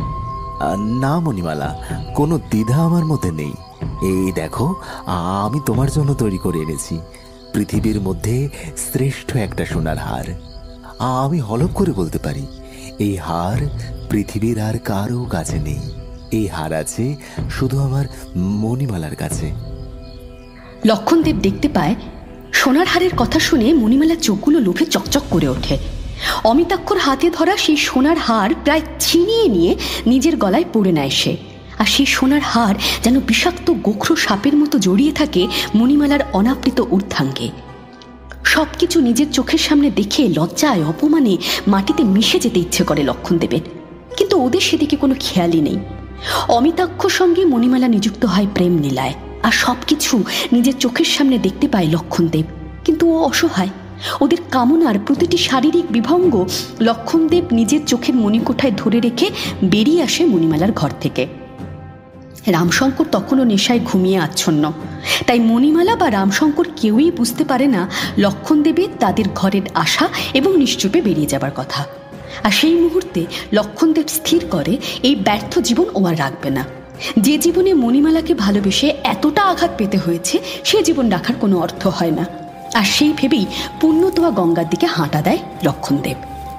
না মণিমালা, কোনো দ্বিধা আমার মধ্যে নেই। এই দেখো, আমি তোমার জন্য তৈরি করে এনেছি পৃথিবীর মধ্যে শ্রেষ্ঠ একটা সোনার হার। আমি হলফ করে বলতে পারি, এই হার পৃথিবীর আর কারো কাছে নেই। এই হার আছে শুধু আমার মণিমালার কাছে। লক্ষণদেব দেখতে পায় সোনার হারের কথা শুনে মণিমালার চোখগুলো লোভে চকচক করে ওঠে। অমিতাক্ষর হাতে ধরা সেই সোনার হার প্রায় ছিনিয়ে নিয়ে নিজের গলায় পড়ে নেয় সে। আর সেই সোনার হার যেন বিষাক্ত গোখরো সাপের মতো জড়িয়ে থাকে মণিমালার অনাবৃত ঊর্ধ্বাঙ্গে। সবকিছু নিজের চোখের সামনে দেখে লজ্জায় অপমানে মাটিতে মিশে যেতে ইচ্ছে করে লক্ষণদেবের, কিন্তু ওদের সেদিকে কোনো খেয়ালই নেই। অমিতাক্ষর সঙ্গে মণিমালা নিযুক্ত হয় প্রেম লীলায়, আর সবকিছু নিজের চোখের সামনে দেখতে পায় লক্ষণদেব, কিন্তু ও অসহায়। ওদের কামনার প্রতিটি শারীরিক বিভঙ্গ লক্ষণদেব নিজের চোখের মণিকোঠায় ধরে রেখে বেরিয়ে আসে মণিমালার ঘর থেকে। রামশঙ্কর তখনও নেশায় ঘুমিয়ে আচ্ছন্ন, তাই মণিমালা বা রামশঙ্কর কেউই বুঝতে পারে না লক্ষণদেবের তাদের ঘরের আসা এবং নিশ্চুপে বেরিয়ে যাবার কথা। আর সেই মুহূর্তে লক্ষণদেব স্থির করে এই ব্যর্থ জীবন ও আর রাখবে না। যে জীবনে মণিমালাকে ভালোবেসে এতটা আঘাত পেতে হয়েছে সে জীবন রাখার কোনো অর্থ হয় না। আর সেই ভেবেই পুণ্যতোয়া গঙ্গার দিকে হাঁটা দেয় লক্ষণদেব।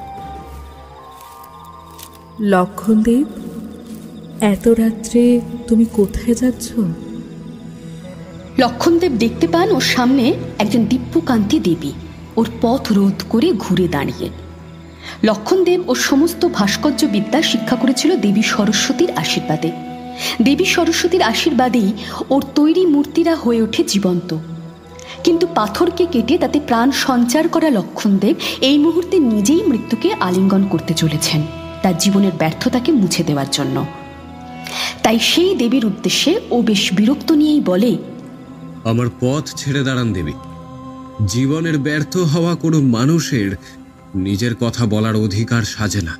লক্ষণদেব, এত রাত্রে তুমি কোথায় যাচ্ছ? লক্ষণদেব দেখতে পান ওর সামনে একজন দিব্যকান্তি দেবী ওর পথ রোধ করে ঘুরে দাঁড়িয়ে। লক্ষণদেব ওর সমস্ত ভাস্কর্য বিদ্যা শিক্ষা করেছিল দেবী সরস্বতীর আশীর্বাদে। দেবী সরস্বতীর আশীর্বাদেই ওর তৈরি মূর্তিরা হয়ে ওঠে জীবন্ত। কিন্তু পাথরকে কেটে তাতে প্রাণ সঞ্চার করা লক্ষণদেব এই মুহূর্তে নিজেই মৃত্যুকে আলিঙ্গন করতে চলেছেন তার জীবনের ব্যর্থতাকে মুছে দেওয়ার জন্য। তাই সেই দেবীর উদ্দেশ্যে ও বেশ বিরক্ত নিয়েই বলে, আমার পথ ছেড়ে দাঁড়ান দেবী। জীবনের ব্যর্থ হওয়া কোনো মানুষের নিজের কথা বলার অধিকার সাজে না।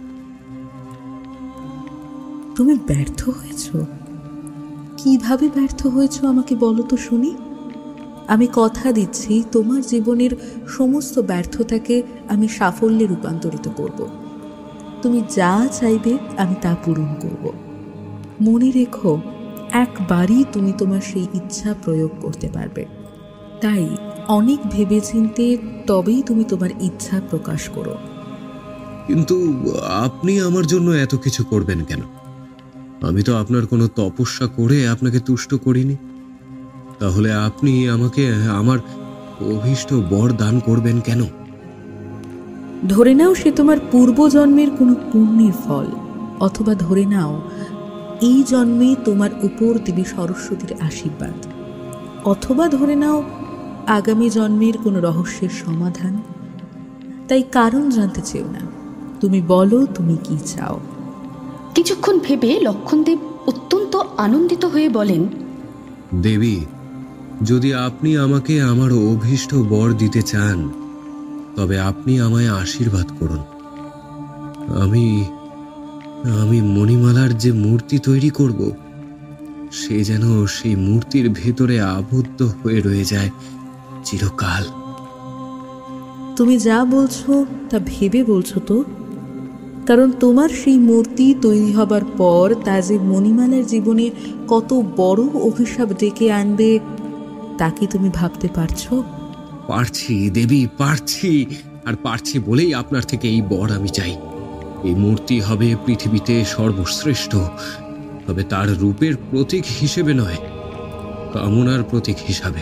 তুমি ব্যর্থ হয়েছ? কিভাবে ব্যর্থ হয়েছ আমাকে বলো তো শুনি। আমি কথা দিচ্ছি তোমার জীবনের সমস্ত ব্যর্থতাকে আমি সাফল্যে রূপান্তরিত করব। তুমি যা চাইবে আমি তা পূরণ করব। মনে রেখো, একবারই তুমি তোমার সেই ইচ্ছা প্রয়োগ করতে পারবে। তাই অনেক ভেবেচিন্তে তবেই তুমি তোমার ইচ্ছা প্রকাশ করো। কিন্তু আপনি আমার জন্য এত কিছু করবেন কেন? আমি তো আপনার কোনো তপস্যা করে আপনাকে তুষ্ট করিনি। তাহলে আপনি আমাকে আমার অভীষ্ট বর দান করবেন কেন? ধরে নাও সে তোমার পূর্বজন্মের কোনো পুণ্যের ফল, অথবা ধরে নাও এই জন্মে তোমার উপর দেবী সরস্বতীর আশীর্বাদ, অথবা ধরে নাও আগামী জন্মের কোনো রহস্যের সমাধান। তাই কারণ জানতে চেও না, তুমি বলো তুমি কি চাও। কিছুক্ষণ ভেবে লক্ষণদেব অত্যন্ত আনন্দিত হয়ে বলেন, দেবী, যদি আপনি আমাকে আমার অভীষ্ট বর দিতে চান তবে আপনি আমায় আশীর্বাদ করুন। আমি মণিমালার যে মূর্তি তৈরি করব সে যেন সেই মূর্তির ভেতরে আবদ্ধ হয়ে রয়ে যায় চিরকাল। তুমি যা বলছো তা ভেবে বলছো তো? কারণ তোমার সেই মূর্তি তৈরি হবার পর তা যে মণিমালার জীবনে কত বড় অভিশাপ ডেকে আনবে তা কি তুমি ভাবতে পারছো? পারছি দেবী, পারছি। আর পারছি বলেই আপনার থেকে এই বর আমি চাই। এই মূর্তি হবে পৃথিবীতে সর্বশ্রেষ্ঠ, তবে তার রূপের প্রতীক হিসেবে নয়, কামনার প্রতীক হিসাবে।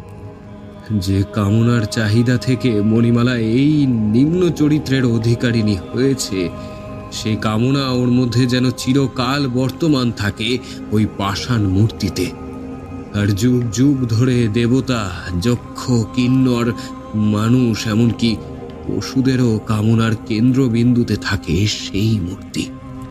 যে কামনার চাহিদা থেকে মণিমালা এই নিম্ন চরিত্রের অধিকারিণী হয়েছে, সেই কামনা ওর মধ্যে যেন চিরকাল বর্তমান থাকে ওই পাষাণ মূর্তিতে। আর যুগ যুগ ধরে দেবতা, যক্ষ, কিন্নর, মানুষ, এমনকি পশুদেরও কামনার কেন্দ্রবিন্দুতে থাকে সেই মূর্তি।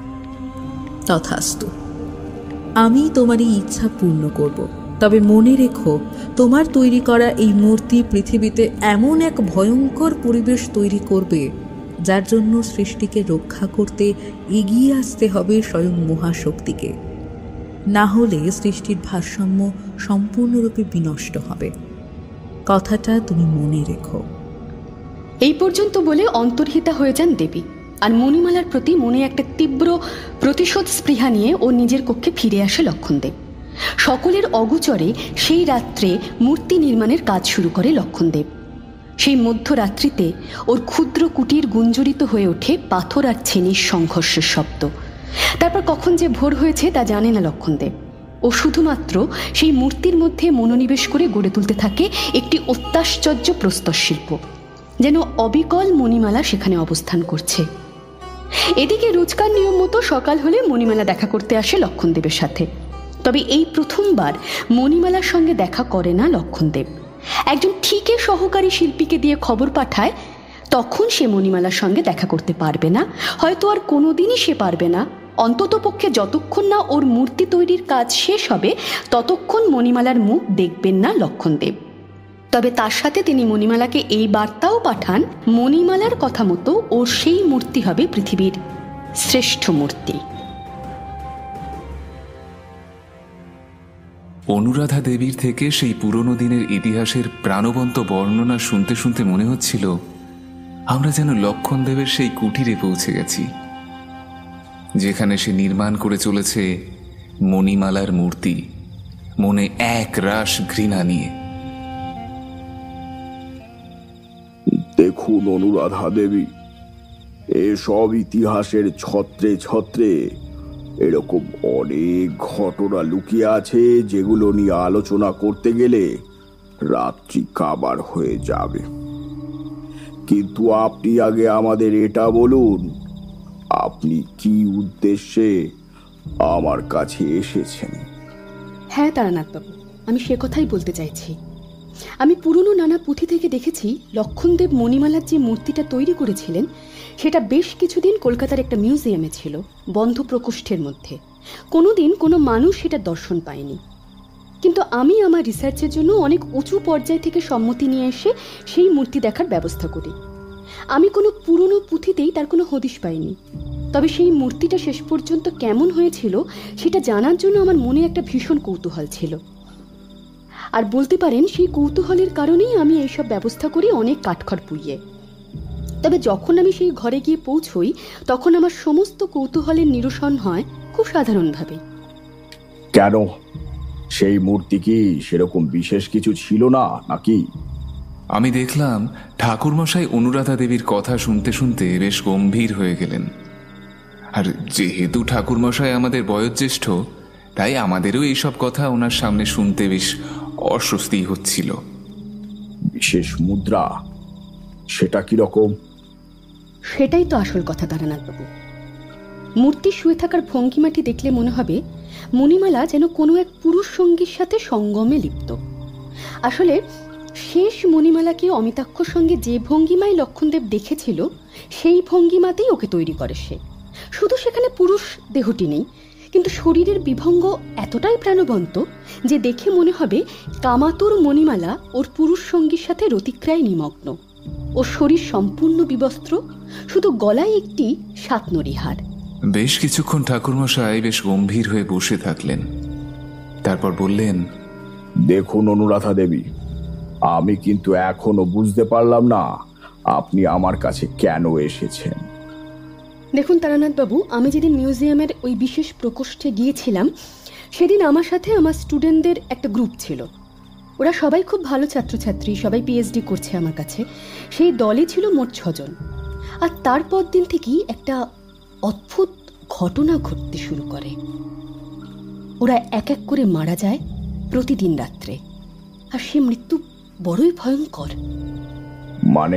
তথাস্তু, আমি তোমারই ইচ্ছা পূর্ণ করব। তবে মনে রেখো, তোমার তৈরি করা এই মূর্তি পৃথিবীতে এমন এক ভয়ঙ্কর পরিবেশ তৈরি করবে যার জন্য সৃষ্টিকে রক্ষা করতে এগিয়ে আসতে হবে স্বয়ং মহাশক্তিকে। না হলে সৃষ্টির ভারসাম্য সম্পূর্ণরূপে বিনষ্ট হবে। কথাটা তুমি মনে রেখো। এই পর্যন্ত বলে অন্তর্হিতা হয়ে যান দেবী। আর মণিমালার প্রতি মনে একটা তীব্র প্রতিশোধ স্পৃহা নিয়ে ও নিজের কক্ষে ফিরে আসে লক্ষণদেব। সকলের অগোচরে সেই রাত্রে মূর্তি নির্মাণের কাজ শুরু করে লক্ষণদেব। সেই মধ্যরাত্রিতে ওর ক্ষুদ্র কুটির গুঞ্জরিত হয়ে ওঠে পাথর আর ছেনির সংঘর্ষের শব্দ। তারপর কখন যে ভোর হয়েছে তা জানে না লক্ষণদেব। ও শুধুমাত্র সেই মূর্তির মধ্যে মনোনিবেশ করে গড়ে তুলতে থাকে একটি অত্যাশ্চর্য প্রস্তর শিল্প, যেন অবিকল মণিমালা সেখানে অবস্থান করছে। এদিকে রোজকার নিয়ম মতো সকাল হলে মণিমালা দেখা করতে আসে লক্ষণদেবের সাথে। তবে এই প্রথমবার মণিমালার সঙ্গে দেখা করে না লক্ষণদেব। একজন ঠিকই সহকারী শিল্পীকে দিয়ে খবর পাঠায় তখন সে মণিমালার সঙ্গে দেখা করতে পারবে না, হয়তো আর কোনোদিনই সে পারবে না। অন্তত পক্ষে যতক্ষণ না ওর মূর্তি তৈরির কাজ শেষ হবে ততক্ষণ মণিমালার মুখ দেখবেন না লক্ষণদেব। তবে তার সাথে তিনি মণিমালাকে এই বার্তাও পাঠান, মণিমালার কথা মতো ওর সেই মূর্তি হবে পৃথিবীর শ্রেষ্ঠ মূর্তি। অনুরাধা দেবীর থেকে সেই পুরনো দিনের ইতিহাসের প্রাণবন্ত বর্ণনা শুনতে শুনতে মনে হচ্ছিল আমরা যেন লক্ষণদেবের সেই কুটিরে পৌঁছে গেছি, যেখানে সে নির্মাণ করে চলেছে মণিমালার মূর্তি, মনে এক রাশ ঘৃণা নিয়ে। দেখুন অনুরাধা দেবী, এসব ইতিহাসের ছত্রে ছত্রে এরকম অনেক ঘটনা লুকিয়ে আছে যেগুলো নিয়ে আলোচনা করতে গেলে রাত্রি কাবার হয়ে যাবে। কিন্তু আপনি আগে আমাদের এটা বলুন, আপনি কি উদ্দেশ্যে আমার কাছে এসেছেন? হ্যাঁ তারানাথবাবু, আমি সে কথাই বলতে চাইছি। আমি পুরনো নানা পুঁথি থেকে দেখেছি লক্ষণদেব মণিমালার যে মূর্তিটা তৈরি করেছিলেন সেটা বেশ কিছুদিন কলকাতার একটা মিউজিয়ামে ছিল, বন্ধ প্রকোষ্ঠের মধ্যে। কোনোদিন কোনো মানুষ সেটা দর্শন পায়নি। কিন্তু আমি আমার রিসার্চের জন্য অনেক উঁচু পর্যায় থেকে সম্মতি নিয়ে এসে সেই মূর্তি দেখার ব্যবস্থা করি। আমি কোনো পুরনো পুঁথিতেই তার কোনো হদিশ পাইনি। তবে সেই মূর্তিটা শেষ পর্যন্ত কেমন হয়েছিল সেটা জানার জন্য আমার মনে একটা ভীষণ কৌতূহল ছিল। আর বলতে পারেন সেই কৌতূহলের কারণেই আমি এইসব ব্যবস্থা করি অনেক কাঠখড় পুড়িয়ে। তবে যখন আমি সেই ঘরে গিয়ে পৌঁছই তখন আমার সমস্ত কৌতূহলের নিরসন হয় খুব সাধারণভাবে। কেন, সেই মূর্তি কি সেরকম বিশেষ কিছু ছিল না নাকি? আমি দেখলাম ঠাকুরমশাই অনুরাধা দেবীর কথা শুনতে শুনতে বেশ গম্ভীর হয়ে গেলেন। আর যেহেতু ঠাকুরমশাই আমাদের বয়োজ্যেষ্ঠ, তাই আমাদেরও এইসব কথা ওনার সামনে শুনতে বেশ অস্বস্তি হচ্ছিল। বিশেষ মুদ্রা, সেটা কিরকম? সেটাই তো আসল কথা তারানাথবাবু। মূর্তি শুয়ে থাকার ভঙ্গিমাটি দেখলে মনে হবে মণিমালা যেন কোনো এক পুরুষ সঙ্গীর সাথে সঙ্গমে লিপ্ত। আসলে শেষ মণিমালাকে অমিতাক্ষর সঙ্গে যে ভঙ্গিমায় লক্ষণদেব দেখেছিল, সেই ভঙ্গিমাতেই ওকে তৈরি করে সে। শুধু সেখানে পুরুষ দেহটি নেই, কিন্তু শরীরের বিভঙ্গ এতটাই প্রাণবন্ত যে দেখে মনে হবে কামাতুর মণিমালা ওর পুরুষ সঙ্গীর সাথে রতিক্রায় নিমগ্ন। ওর শরীর সম্পূর্ণ বিবস্ত্র, শুধু গলায় একটি সাতনড়ি হার। বেশ কিছুক্ষণ ঠাকুরমশাই বেশ গম্ভীর হয়ে বসে থাকলেন, তারপর বললেন, দেখুন অনুরাধা দেবী, আমি কিন্তু এখনো বুঝতে পারলাম না আপনি আমার কাছে কেন এসেছেন। দেখুন তারানাথবাবু, আমি যেদিন মিউজিয়ামের ওই বিশেষ প্রকোষ্ঠে গিয়েছিলাম, সেদিন আমার সাথে আমার স্টুডেন্টদের একটা গ্রুপ ছিল। ওরা সবাই খুব ভালো ছাত্রছাত্রী, সবাই পিএইচডি করছে আমার কাছে। সেই দলে ছিল মোট 6 জন। আর তারপর দিন থেকেই একটা অদ্ভুত ঘটনা ঘটতে শুরু করে। ওরা এক এক করে মারা যায় প্রতিদিন রাত্রে, আর সে মৃত্যু বড়ই ভয়ঙ্কর। মানে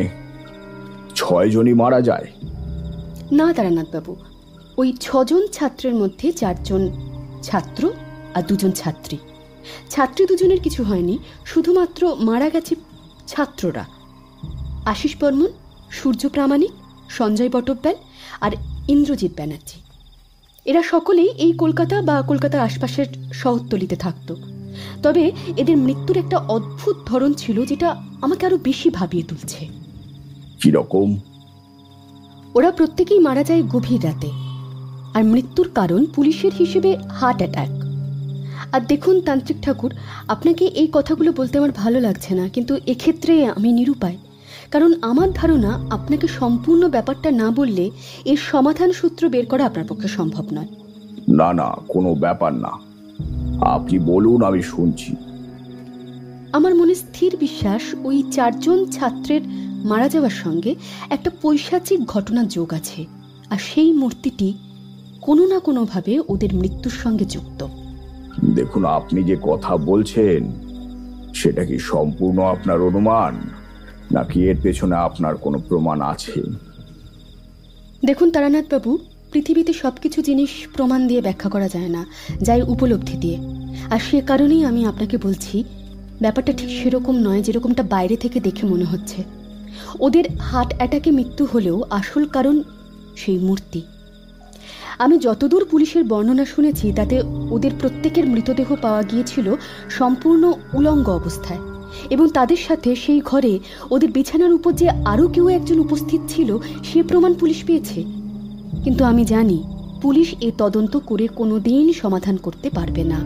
6 জনই মারা যায়? না তারানাথবাবু, ওই 6 জন ছাত্রের মধ্যে 4 জন ছাত্র আর 2 জন ছাত্রী। ছাত্রী 2 জনের কিছু হয়নি, শুধুমাত্র মারা গেছে ছাত্ররা। আশিস বর্মন, সূর্য প্রামাণিক, সঞ্জয় বটব্যাল আর ইন্দ্রজিৎ ব্যানার্জি। এরা সকলেই এই কলকাতা বা কলকাতার আশপাশের শহরতলিতে থাকত। তবে এদের মৃত্যুর একটা অদ্ভুত ধরন ছিল, যেটা আমাকে আরো বেশি ভাবিয়ে তুলছে। কিরকম? ওরা প্রত্যেকেই মারা যায় গভীর রাতে, আর মৃত্যুর কারণ পুলিশের হিসেবে হার্ট অ্যাটাক। আর দেখুন তান্ত্রিক ঠাকুর, আপনাকে এই কথাগুলো বলতে আমার ভালো লাগছে না, কিন্তু এক্ষেত্রে আমি নিরুপায়। কারণ আমার ধারণা আপনাকে সম্পূর্ণ ব্যাপারটা না বললে এর সমাধান সূত্র বের করা আপনার পক্ষে সম্ভব নয়। না না, কোনো ব্যাপার না, আপনি বলুন, আমি শুনছি। আমার মনে স্থির বিশ্বাস ওই 4 জন ছাত্রের মারা যাওয়ার সঙ্গে একটা পৈশাচিক ঘটনা যোগ আছে, আর সেই মূর্তিটি কোনো না কোনোভাবে ওদের মৃত্যুর সঙ্গে যুক্ত। দেখুন, আপনি যে কথা বলছেন সেটা কি সম্পূর্ণ আপনার অনুমান, নাকি এর পেছনে আপনার কোনো প্রমাণ আছে? দেখুন তারানাথবাবু, পৃথিবীতে সবকিছু জিনিস প্রমাণ দিয়ে ব্যাখ্যা করা যায় না, যায় উপলব্ধি দিয়ে। আর সে কারণেই আমি আপনাকে বলছি, ব্যাপারটা ঠিক সেরকম নয় যেরকমটা বাইরে থেকে দেখে মনে হচ্ছে। ওদের হার্ট অ্যাটাকে মৃত্যু হলেও আসল কারণ সেই মূর্তি। আমি যতদূর পুলিশের বর্ণনা শুনেছি, তাতে ওদের প্রত্যেকের মৃতদেহ পাওয়া গিয়েছিল সম্পূর্ণ উলঙ্গ অবস্থায়, এবং তাদের সাথে সেই ঘরে ওদের বিছানার উপর যে আরও কেউ একজন উপস্থিত ছিল সে প্রমাণ পুলিশ পেয়েছে। কিন্তু আমি জানি পুলিশ এ তদন্ত করে কোনোদিন সমাধান করতে পারবে না।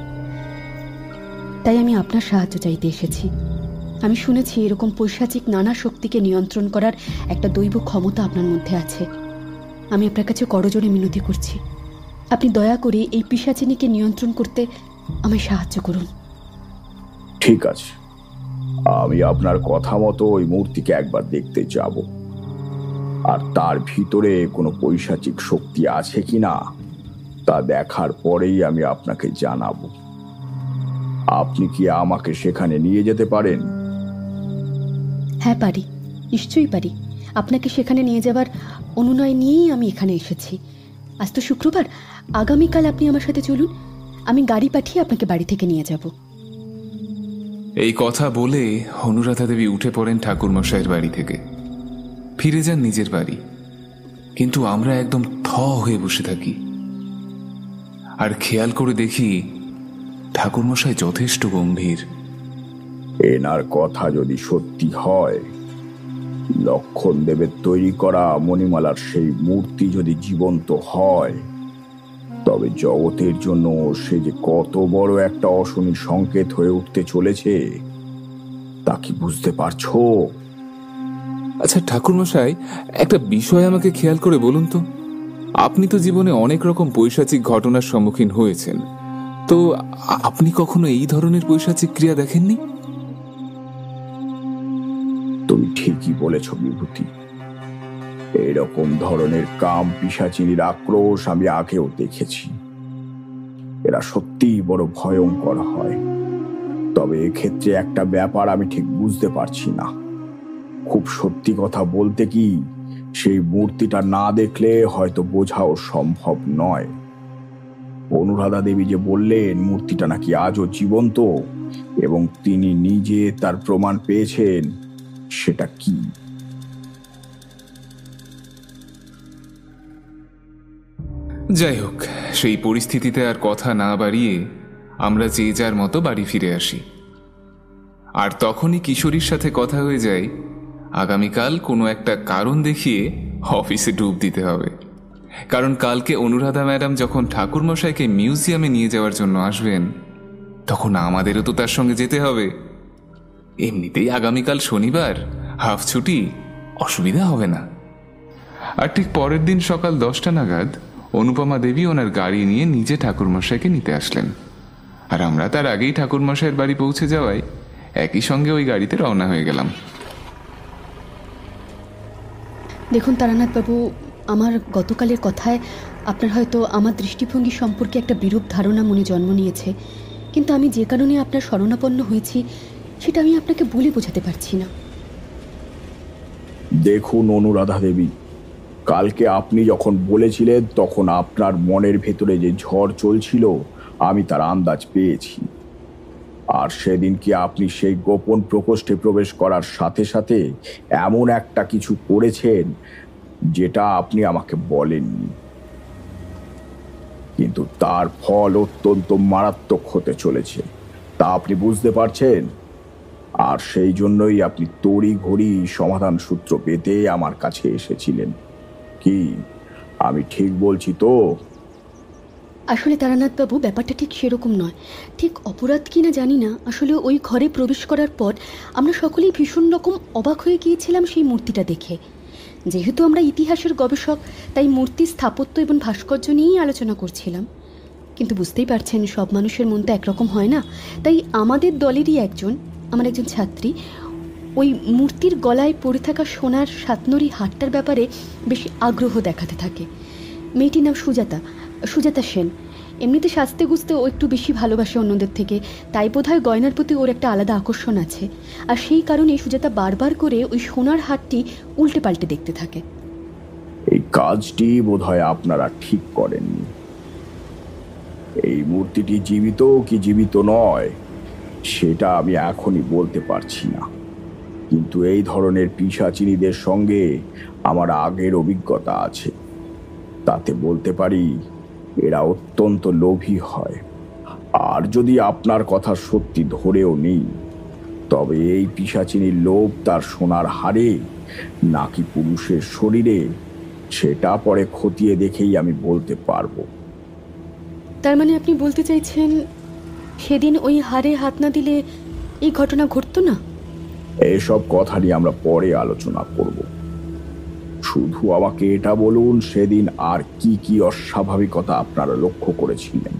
তাই আমি আপনার সাহায্য চাইতে এসেছি। আমি শুনেছি এরকম পৈশাচিক নানা শক্তিকে নিয়ন্ত্রণ করার একটা দৈব ক্ষমতা আপনার মধ্যে আছে। আমি আপনার কাছে করজোড়ে মিনতি করছি, আপনি দয়া করে এই পিশাচিনীকে নিয়ন্ত্রণ করতে আমায় সাহায্য করুন। ঠিক আছে, আমি আপনার কথা মতো ওই মূর্তিকে একবার দেখতে যাব, আর তার ভিতরে কোনো পৈশাচিক শক্তি আছে কিনা তা দেখার পরেই আমি আপনাকে জানাবো। আপনি কি আমাকে সেখানে নিয়ে যেতে পারেন? হ্যাঁ পারি, নিশ্চয়ই পারি। আপনাকে সেখানে নিয়ে যাবার অনুনয় নিয়েই আমি এখানে এসেছি। আজ তো শুক্রবার, আগামীকাল আপনি আমার সাথে চলুন, আমি গাড়ি পাঠিয়ে আপনাকে বাড়ি থেকে নিয়ে যাব। এই কথা বলে অনুরাধা দেবী উঠে পড়েন ঠাকুরমশাইয়ের বাড়ি থেকে, ফিরে যান নিজের বাড়ি। কিন্তু আমরা একদম থ হয়ে বসে থাকি, আর খেয়াল করে দেখি ঠাকুরমশাই যথেষ্ট গম্ভীর। এনার কথা যদি সত্যি হয়, লক্ষণদেবের তৈরি করা মণিমালার সেই মূর্তি যদি জীবন্ত হয়, তবে জগতের জন্য সে যে কত বড় একটা অশনির সংকেত হয়ে উঠতে চলেছে তা কি বুঝতে পারছো? আচ্ছা ঠাকুরমশাই, একটা বিষয় আমাকে খেয়াল করে বলুন তো, আপনি তো জীবনে অনেক রকম পৈশাচিক ঘটনার সম্মুখীন হয়েছেন, তো আপনি কখনো এই ধরনের পৈশাচিক ক্রিয়া দেখেননি? তুমি ঠিকই বলেছ বিভূতি, এরকম ধরনের কাম পিশাচিনীর আক্রোশ আমি আগেও দেখেছি। এরা সত্যিই বড় ভয়ঙ্কর হয়। তবে এক্ষেত্রে একটা ব্যাপার আমি ঠিক বুঝতে পারছি না। খুব সত্যি কথা বলতে কি, সেই মূর্তিটা না দেখলে হয়তো বোঝাও সম্ভব নয়। অনুরাধা দেবী যে বললেন মূর্তিটা নাকি আজও জীবন্ত এবং তিনি নিজে তার প্রমাণ পেয়েছেন, সেটা কি? যাই হোক, সেই পরিস্থিতিতে আর কথা না বাড়িয়ে আমরা যে যার মতো বাড়ি ফিরে আসি। আর তখনই কিশোরীর সাথে কথা হয়ে যায় আগামীকাল কোনো একটা কারণ দেখিয়ে অফিসে ডুব দিতে হবে। কারণ কালকে অনুরাধা ম্যাডাম যখন ঠাকুরমশাইকে মিউজিয়ামে নিয়ে যাওয়ার জন্য আসবেন, তখন আমাদেরও তো তার সঙ্গে যেতে হবে। এমনিতেই আগামীকাল শনিবার, হাফ ছুটি, অসুবিধা হবে না। আর ঠিক পরের দিন সকাল 10টা নাগাদ অনুপমা দেবী ওনার গাড়ি নিয়ে নিজে ঠাকুরমশাইকে নিতে আসলেন। আর আমরা তার আগেই ঠাকুরমশাইয়ের বাড়ি পৌঁছে যাওয়ায় একই সঙ্গে ওই গাড়িতে রওনা হয়ে গেলাম। দেখুন তারানাথবাবু, আমার গতকালের কথায় আপনার হয়তো আমার দৃষ্টিভঙ্গি সম্পর্কে একটা বিরূপ ধারণা মনে জন্ম নিয়েছে, কিন্তু আমি যে কারণে আপনার শরণাপন্ন হয়েছি সেটা আমি আপনাকে বলে বোঝাতে পারছি না। দেখুন অনুরাধা দেবী, কালকে আপনি যখন বলেছিলেন তখন আপনার মনের ভেতরে যে ঝড় চলছিল আমি তার আন্দাজ পেয়েছি। আর সেদিন কি আপনি সেই গোপন প্রকোষ্ঠে প্রবেশ করার সাথে সাথে এমন একটা কিছু করেছেন যেটা আপনি আমাকে বলেননি, কিন্তু তার ফল অত্যন্ত মারাত্মক হতে চলেছে, তা আপনি বুঝতে পারছেন। আর সেই জন্যই আপনি তড়ি ঘড়ি সমাধান সূত্র পেতে আমার কাছে এসেছিলেন। কি আমি ঠিক বলছি তো? আসলে তারানাথবাবু, ব্যাপারটা ঠিক সেরকম নয়। ঠিক অপরাধ কি না জানি না, আসলে ওই ঘরে প্রবেশ করার পর আমরা সকলেই ভীষণ রকম অবাক হয়ে গিয়েছিলাম সেই মূর্তিটা দেখে। যেহেতু আমরা ইতিহাসের গবেষক, তাই মূর্তি স্থাপত্য এবং ভাস্কর্য নিয়েই আলোচনা করছিলাম। কিন্তু বুঝতেই পারছেন, সব মানুষের মন তো একরকম হয় না। তাই আমাদের দলেরই আমার একজন ছাত্রী ওই মূর্তির গলায় পড়ে থাকা সোনার সাতনরি হারটার ব্যাপারে বেশি আগ্রহ দেখাতে থাকে। মেয়েটির নাম সুজাতা সেন। এমনিতে সাজতে গুজতে ও একটু বেশি ভালোবাসে অন্যদের থেকে, তাই বোধহয় গয়নার প্রতি ওর একটা আলাদা আকর্ষণ আছে। আর সেই কারণে সুজাতা বারবার করে ওই সোনার হারটি উল্টে পাল্টে দেখতে থাকে। এই কাজটি বোধহয় আপনারা ঠিক করেননি। এই মূর্তিটি জীবিত কি জীবিত নয় সেটা আমি এখনই বলতে পারছি না, কিন্তু এই ধরনের পিশাচিনীদের সঙ্গে আমার আগের অভিজ্ঞতা আছে। তাতে বলতে পারি এরা অত্যন্ত লোভী হয়। আর যদি আপনার কথা সত্যি ধরেও নেই, তবে এই পিশাচিনীর লোভ তার সোনার হারে নাকি পুরুষের শরীরে, সেটা পরে খতিয়ে দেখেই আমি বলতে পারবো। তার মানে আপনি বলতে চাইছেন সেদিন ওই হারে হাত না দিলে এই ঘটনা ঘটতো না? এসব কথা নিয়ে আমরা পরে আলোচনা করব। শুধু আমাকে এটা বলুন, সেদিন আর কি কি অস্বাভাবিকতা আপনারা লক্ষ্য করেছিলেন?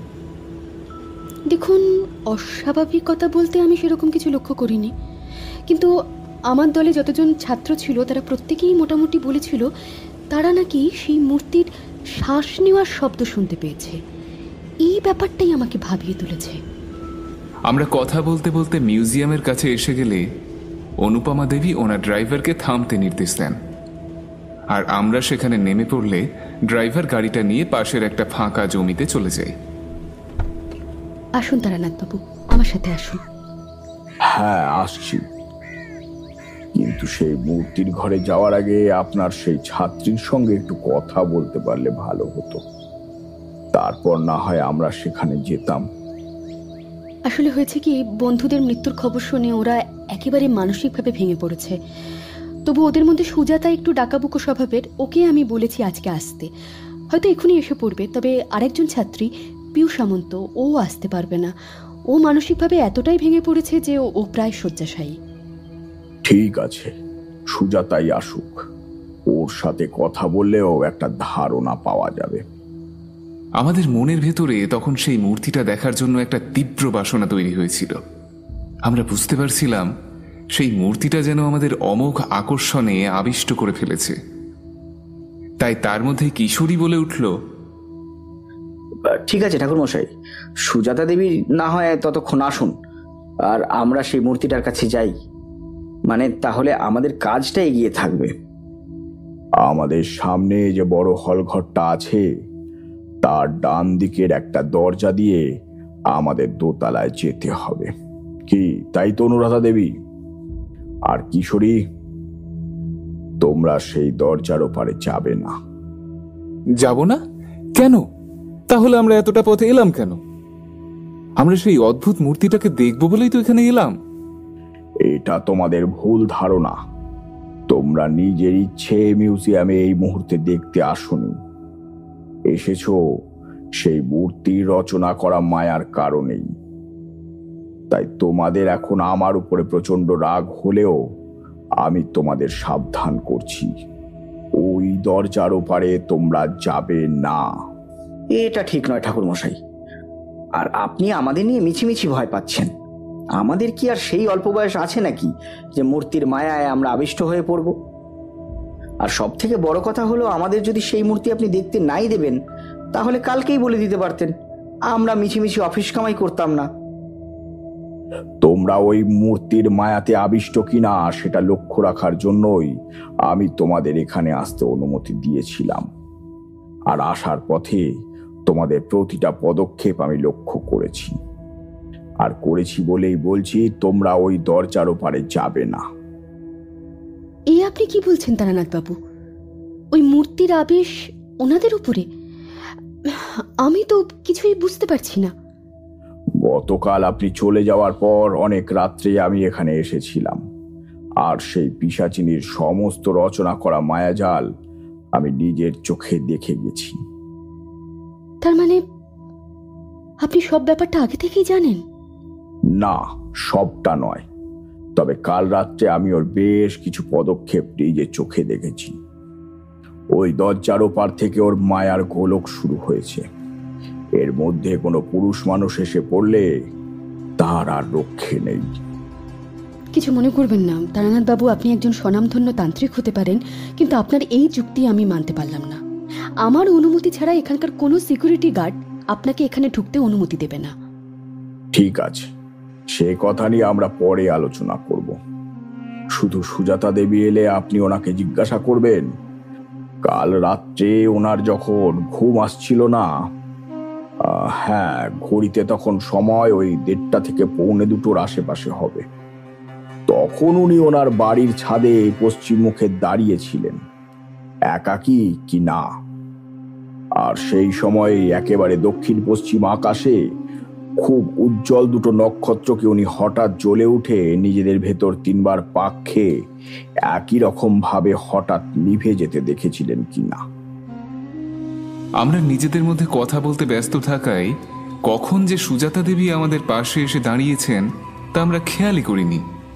দেখুন, অস্বাভাবিকতা বলতে আমি সেরকম কিছু লক্ষ্য করিনি, কিন্তু আমার দলে যতজন ছাত্র ছিল তারা প্রত্যেকেই মোটামুটি বলেছিল তারা নাকি সেই মূর্তির শ্বাস নেওয়ার শব্দ শুনতে পেয়েছে। এই ব্যাপারটাই আমাকে ভাবিয়ে তুলেছে। আমরা কথা বলতে বলতে মিউজিয়ামের কাছে এসে গেলে অনুপমা দেবী ওনার ড্রাইভারকে থামতে নির্দেশ দেন। আর আমরা সেখানে নেমে পড়লে ড্রাইভার গাড়িটা নিয়ে পাশের একটা ফাঁকা জমিতে চলে যায়। আসুন তারানাথবাবু, আমার সাথে আসুন। হ্যাঁ, আসছি। কিন্তু সেই মূর্তির ঘরে যাওয়ার আগে আপনার সেই ছাত্রীর সঙ্গে একটু কথা বলতে পারলে ভালো হতো। তারপর না হয় আমরা সেখানে যেতাম। আসলে হয়েছে কি, বন্ধুদের মৃত্যুর খবর শুনে ওরা একেবারে মানসিকভাবে ভেঙে পড়েছে। তবু ওদের মধ্যে সুজাতা একটু ডাকাবুকো স্বভাবের, ওকে আমি বলেছি আজকে আসতে। হয়তো এখনই এসে পড়বে, তবে আরেকজন ছাত্রী পিউ সামন্ত, ও আসতে পারবে না। ও মানসিকভাবে এতটাই ভেঙে পড়েছে যে ও প্রায় শয্যাশায়ী। ঠিক আছে, সুজাতাই আসুক। ওর সাথে কথা বললেও একটা ধারণা পাওয়া যাবে। আমাদের মনের ভেতরে তখন সেই মূর্তিটা দেখার জন্য একটা তীব্র বাসনা তৈরি হয়েছিল। আমরা বুঝতে পারছিলাম সেই মূর্তিটা যেন আমাদের অমোঘ আকর্ষণে আবিষ্ট করে ফেলেছে। তাই তার মধ্যে কিশোরী বলে উঠল। ঠিক আছে ঠাকুরমশাই, সুজাতা দেবী না হয় ততক্ষণ আসুন, আর আমরা সেই মূর্তিটার কাছে যাই। মানে তাহলে আমাদের কাজটা এগিয়ে থাকবে। আমাদের সামনে যে বড় হলঘরটা আছে তার ডান দিকের একটা দরজা দিয়ে আমাদের দোতলায় যেতে হবে। কি তাই তো অনুরাধা দেবী আর কিশোরী, তোমরা সেই দরজার ওপারে যাবে না। যাব না কেন? তাহলে আমরা এতটা পথে এলাম কেন? আমরা সেই অদ্ভুত মূর্তিটাকে দেখব বলেই তো এখানে এলাম। এটা তোমাদের ভুল ধারণা। তোমরা নিজের ইচ্ছে মিউজিয়ামে এই মুহূর্তে দেখতে আসোনি, এসেছো সেই মূর্তি রচনা করা মায়ার কারণেই। তাই তোমাদের এখন আমার উপরে প্রচন্ড রাগ হলেও আমি তোমাদের সাবধান করছি, ওই দরজার ওপারে তোমরা যাবে না। এটা ঠিক নয় ঠাকুরমশাই, আর আপনি আমাদের নিয়ে মিছিমিছি ভয় পাচ্ছেন। আমাদের কি আর সেই অল্প বয়স আছে নাকি যে মূর্তির মায়ায় আমরা আবিষ্ট হয়ে পড়ব? আর সব থেকে বড় কথা হলো, আমাদের যদি সেই মূর্তি আপনি দেখতে নাই দেবেন তাহলে কালকেই বলে দিতে পারতেন, আমরা মিছিমিছি অফিস কামাই করতাম না। তোমরা ওই মূর্তির মায়াতে আবিষ্ট কিনা সেটা লক্ষ্য রাখার জন্যই আমি তোমাদের এখানে আসতে অনুমতি দিয়েছিলাম, আর আসার পথে তোমাদের প্রতিটা পদক্ষেপ আমি লক্ষ্য করেছি, আর করেছি বলেই বলছি তোমরা ওই দরজার ওপারে যাবে না। এই আপনি কি বলছেন তারানাথ বাবু? ওই মূর্তির আবেশ ওনাদের উপরে? আমি তো কিছুই বুঝতে পারছি না। গতকাল আপনি চলে যাওয়ার পর অনেক রাত্রে আমি এখানে এসেছিলাম, আর সেই পিশাচিনীর সমস্ত রচনা করা মায়াজাল আমি নিজের চোখে দেখে গেছি। তার মানে আপনি সব ব্যাপারটা আগে থেকেই জানেন? না, সবটা নয়, তবে কাল রাত্রে আমি ওর বেশ কিছু পদক্ষেপ নিজের চোখে দেখেছি। ওই দরজার ওপার থেকে ওর মায়ার গোলক শুরু হয়েছে। এর মধ্যে কোনো পুরুষ মানুষ এসে পড়লে তার আর রক্ষে নেই। কিছু মনে করবেন না তারানাথ বাবু, আপনি একজন স্বনামধন্য তান্ত্রিক হতে পারেন, কিন্তু আপনার এই যুক্তি আমি মানতে পারলাম না। আমার অনুমতি ছাড়া এখানকার কোনো সিকিউরিটি গার্ড আপনাকে এখানে ঢুকতে অনুমতি দেবে না। ঠিক আছে, সে কথা নিয়ে আমরা পরে আলোচনা করব। শুধু সুজাতা দেবী এলে আপনি ওনাকে জিজ্ঞাসা করবেন কাল রাত্রে ওনার যখন ঘুম আসছিল না, হ্যাঁ ঘড়িতে তখন সময় ওই 1:30 থেকে 1:45 আশেপাশে হবে, তখন উনি ওনার বাড়ির ছাদে পশ্চিম মুখে দাঁড়িয়েছিলেন, একাকী কি না। আর সেই সময় একেবারে দক্ষিণ পশ্চিম আকাশে খুব উজ্জ্বল দুটো নক্ষত্রকে উনি হঠাৎ জ্বলে উঠে নিজেদের ভেতর 3 বার পাক খেয়ে একই রকম ভাবে হঠাৎ নিভে যেতে দেখেছিলেন কিনা। আমরা নিজেদের মধ্যে কথা বলতে ব্যস্ত থাকায় কখন যে সুজাতা দেবী আমাদের পাশে এসে দাঁড়িয়েছেন তা আমরা খেয়ালই করিনি।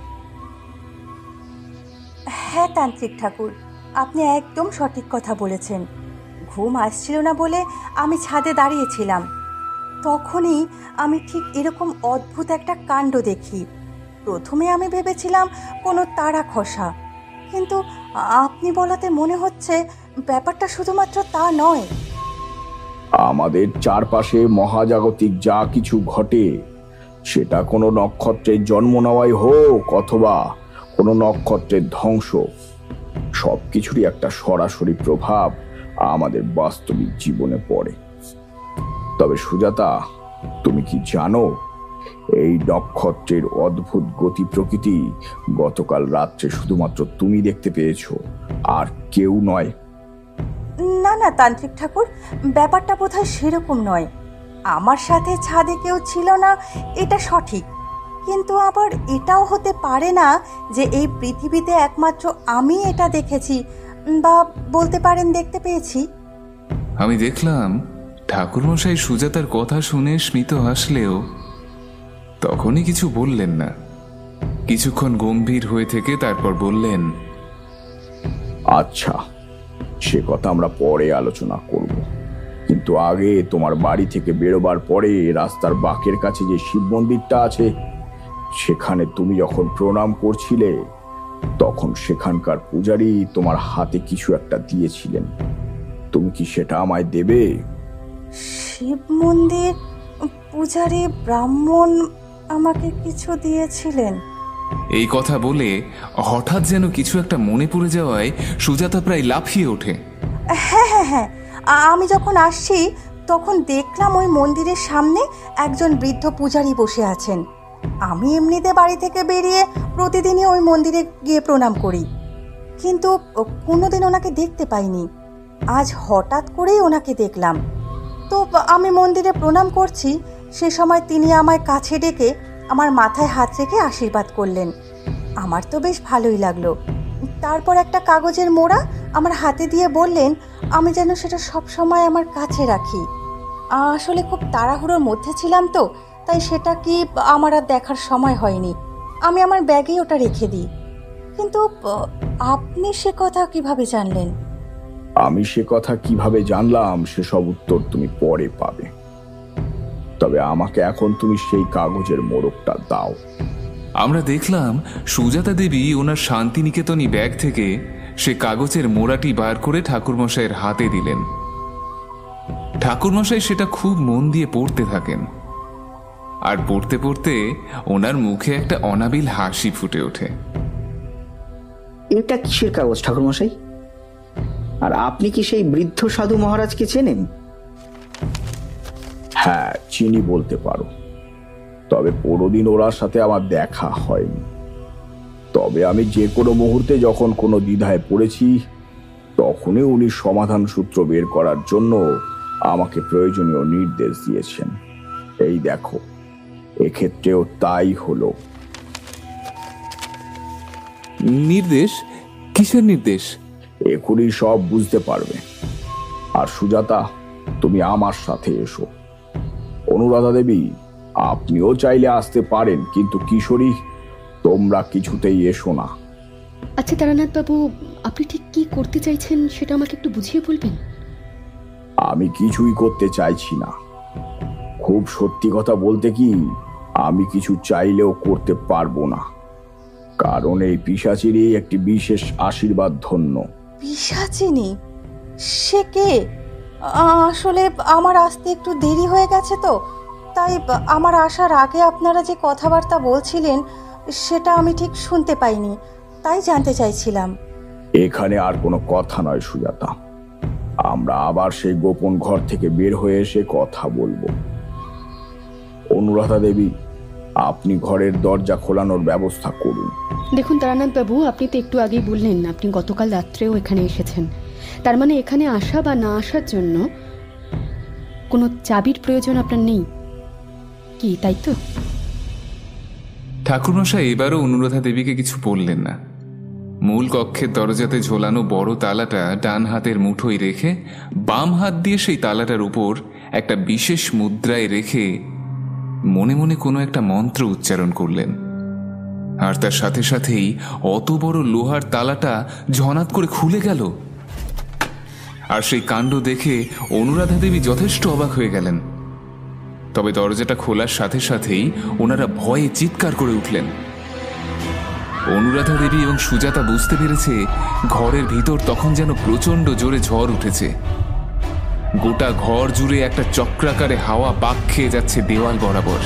হ্যাঁ তান্ত্রিক ঠাকুর, আপনি একদম সঠিক কথা বলেছেন। ঘুম আসছিল না বলে আমি ছাদে দাঁড়িয়েছিলাম, তখনই আমি ঠিক এরকম অদ্ভুত একটা কাণ্ড দেখি। প্রথমে আমি ভেবেছিলাম কোনো তারা খসা, কিন্তু আপনি বলাতে মনে হচ্ছে ব্যাপারটা শুধুমাত্র তা নয়। আমাদের চারপাশে মহাজাগতিক যা কিছু ঘটে সেটা কোনো নক্ষত্রের জন্ম নেওয়াই হোক অথবা কোনো নক্ষত্রের ধ্বংস, সবকিছুরই একটা সরাসরি প্রভাব আমাদের বাস্তবিক জীবনে পড়ে। তবে সুজাতা, তুমি কি জানো এই নক্ষত্রের অদ্ভুত গতি প্রকৃতি গতকাল রাত্রে শুধুমাত্র তুমি দেখতে পেয়েছো, আর কেউ নয়? না না তান্ত্রিক ঠাকুর, ব্যাপারটা বোধহয় সেরকম নয়। আমার সাথে ছাদে কেউ ছিল না এটা সঠিক, কিন্তু আবার এটাও হতে পারে না যে এই পৃথিবীতে একমাত্র আমি এটা দেখেছি, বা বলতে পারেন দেখতে পেয়েছি। আমি দেখলাম ঠাকুরমশাই সুজাতার কথা শুনে স্মিত হাসলেও তখনই কিছু বললেন না। কিছুক্ষণ গম্ভীর হয়ে থেকে তারপর বললেন, আচ্ছা, সে কথা আমরা পরে আলোচনা করব, কিন্তু আগে তোমার বাড়ি থেকে বেরোবার পরে রাস্তার বাঁকের কাছে যে শিব মন্দিরটা আছে সেখানে তুমি যখন প্রণাম করছিলে তখন সেখানকার পূজারী তোমার হাতে কিছু একটা দিয়েছিলেন, তুমি কি সেটা আমায় দেবে? শিব মন্দির পূজারী ব্রাহ্মণ আমাকে কিছু দিয়েছিলেন। এই কথা বলে হঠাৎ যেন কিছু একটা মনে পড়ে যাওয়ায় সুজাতা প্রায় লাফিয়ে ওঠে। হ্যাঁ হ্যাঁ হ্যাঁ, আমি যখন আসছি তখন দেখলাম ওই মন্দিরের সামনে একজন বৃদ্ধ পূজারী বসে আছেন। আমি এমনিতে বাড়ি থেকে বেরিয়ে প্রতিদিনই ওই মন্দিরে গিয়ে প্রণাম করি, কিন্তু কোনোদিন ওনাকে দেখতে পাইনি। আজ হঠাৎ করেই ওনাকে দেখলাম। তো আমি মন্দিরে প্রণাম করছি, সে সময় তিনি আমায় কাছে ডেকে আমার মাথায় হাত রেখে আশীর্বাদ করলেন। আমার তো বেশ ভালোই লাগলো। তারপর একটা কাগজের মোড়া আমার হাতে দিয়ে বললেন আমি যেন সেটা সব সময় আমার কাছে রাখি। আসলে খুব তাড়াহুড়োর মধ্যে ছিলাম তো, তাই সেটা কি আমার আর দেখার সময় হয়নি। আমি আমার ব্যাগেই ওটা রেখে দিই। কিন্তু আপনি সে কথা কিভাবে জানলেন? আমি সে কথা কিভাবে জানলাম সেসব উত্তর তুমি পরে পাবে। তবে আমাকে এখন তুমি সেই কাগজের মোড়কটা দাও। আমরা দেখলাম সুজাতা দেবী ওনার শান্তিনিকেতনী ব্যাগ থেকে সে কাগজের মোড়াটি বার করে ঠাকুরমশাইয়ের হাতে দিলেন। ঠাকুরমশাই সেটা খুব মন দিয়ে পড়তে থাকেন, আর পড়তে পড়তে ওনার মুখে একটা অনাবিল হাসি ফুটে ওঠে। এটা কিসের কাগজ ঠাকুরমশাই? আর আপনি কি সেই বৃদ্ধ সাধু মহারাজকে চেনেন? হ্যাঁ, চিনি বলতে পারো। তবে কোনোদিন ওনার সাথে আমার দেখা হয়নি। তবে আমি যে কোনো মুহূর্তে যখন কোনো দ্বিধায় পড়েছি, তখনই উনি সমাধান সূত্র বের করার জন্য আমাকে প্রয়োজনীয় নির্দেশ দিয়েছেন। এই দেখো, এক্ষেত্রেও তাই হলো। নির্দেশ? কিসের নির্দেশ? এখনই সব বুঝতে পারবে। আর সুজাতা, তুমি আমার সাথে এসো। অনুরাধা দেবী, আপনিও চাইলে আসতে পারেন, কিন্তু কিশোরী, তোমরা কিছুতেই এসো না। আচ্ছা তারানাথ বাবু, আপনি ঠিক কি করতে চাইছেন সেটা আমাকে একটু বুঝিয়ে বলবেন? আমি কিছুই করতে চাইছি না। খুব সত্যি কথা বলতে কি, আমি কিছু চাইলেও করতে পারবো না, কারণ এই পিশাচিরই একটি বিশেষ আশীর্বাদ ধন্য। পিশাচিনী? সে কে? আসলে আমার আসতে একটু দেরি হয়ে গেছে তো, তাই আমার আসার আগে আপনারা যে কথাবার্তা বলছিলেন সেটা আমি ঠিক শুনতে পাইনি, তাই জানতে চাইছিলাম। এখানে আর কোনো কথা নয় সুজাতা, আমরা আবার সেই গোপন ঘর থেকে বের হয়ে এসে কথা বলবো। অনুরাধা দেবী, আপনি ঘরের দরজা খোলানোর ব্যবস্থা করুন। দেখুন তারানাথ বাবু, আপনি তো একটু আগেই বললেন আপনি গতকাল রাত্রেও এখানে এসেছেন। তার মানে এখানে আসা বা না আসার জন্য কোনো চাবির প্রয়োজন আপনার নেই, কি তাই তো? ঠাকুরমশাই এবারও অনুরাধা দেবীকে কিছু বললেন না। মূল কক্ষের দরজাতে ঝোলানো বড় তালাটা ডান হাতের মুঠোয় রেখে বাম হাত দিয়ে সেই তালাটার উপর একটা বিশেষ মুদ্রায় রেখে মনে মনে কোনো একটা মন্ত্র উচ্চারণ করলেন। আর তার সাথে সাথেই অত বড় লোহার তালাটা ঝনাত করে খুলে গেল। আর সেই কাণ্ড দেখে অনুরাধা দেবী যথেষ্ট অবাক হয়ে গেলেন। তবে দরজাটা খোলার সাথে সাথেই ওনারা ভয়ে চিৎকার করে উঠলেন। অনুরাধা দেবী এবং সুজাতা বুঝতে পেরেছে ঘরের ভিতর তখন যেন প্রচন্ড জোরে ঝড় উঠেছে। গোটা ঘর জুড়ে একটা চক্রাকারে হাওয়া পাক খেয়ে যাচ্ছে দেওয়াল বরাবর।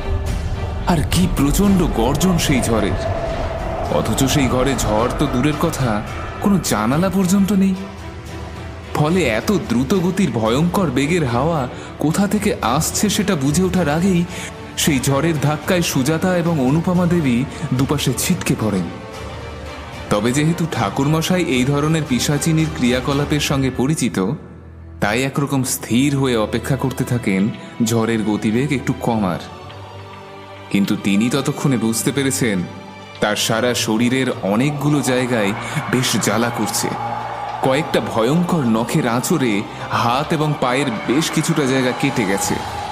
আর কি প্রচন্ড গর্জন সেই ঝড়ের! অথচ সেই ঘরে ঝড় তো দূরের কথা, কোনো জানালা পর্যন্ত নেই। ফলে এত দ্রুত গতির ভয়ঙ্কর বেগের হাওয়া কোথা থেকে আসছে সেটা বুঝে ওঠার আগেই সেই ঝড়ের ধাক্কায় সুজাতা এবং অনুপমা দেবী দুপাশে ছিটকে পড়েন। তবে যেহেতু ঠাকুরমশাই এই ধরনের পিশাচিনীর ক্রিয়াকলাপের সঙ্গে পরিচিত, তাই একরকম স্থির হয়ে অপেক্ষা করতে থাকেন ঝড়ের গতিবেগ একটু কমার। কিন্তু তিনি ততক্ষণে বুঝতে পেরেছেন তার সারা শরীরের অনেকগুলো জায়গায় বেশ জ্বালা করছে। কয়েকটা ভয়ঙ্কর নখের আঁচড়ে হাত এবং পায়ের বেশ কিছুটা জায়গা কেটে গেছে,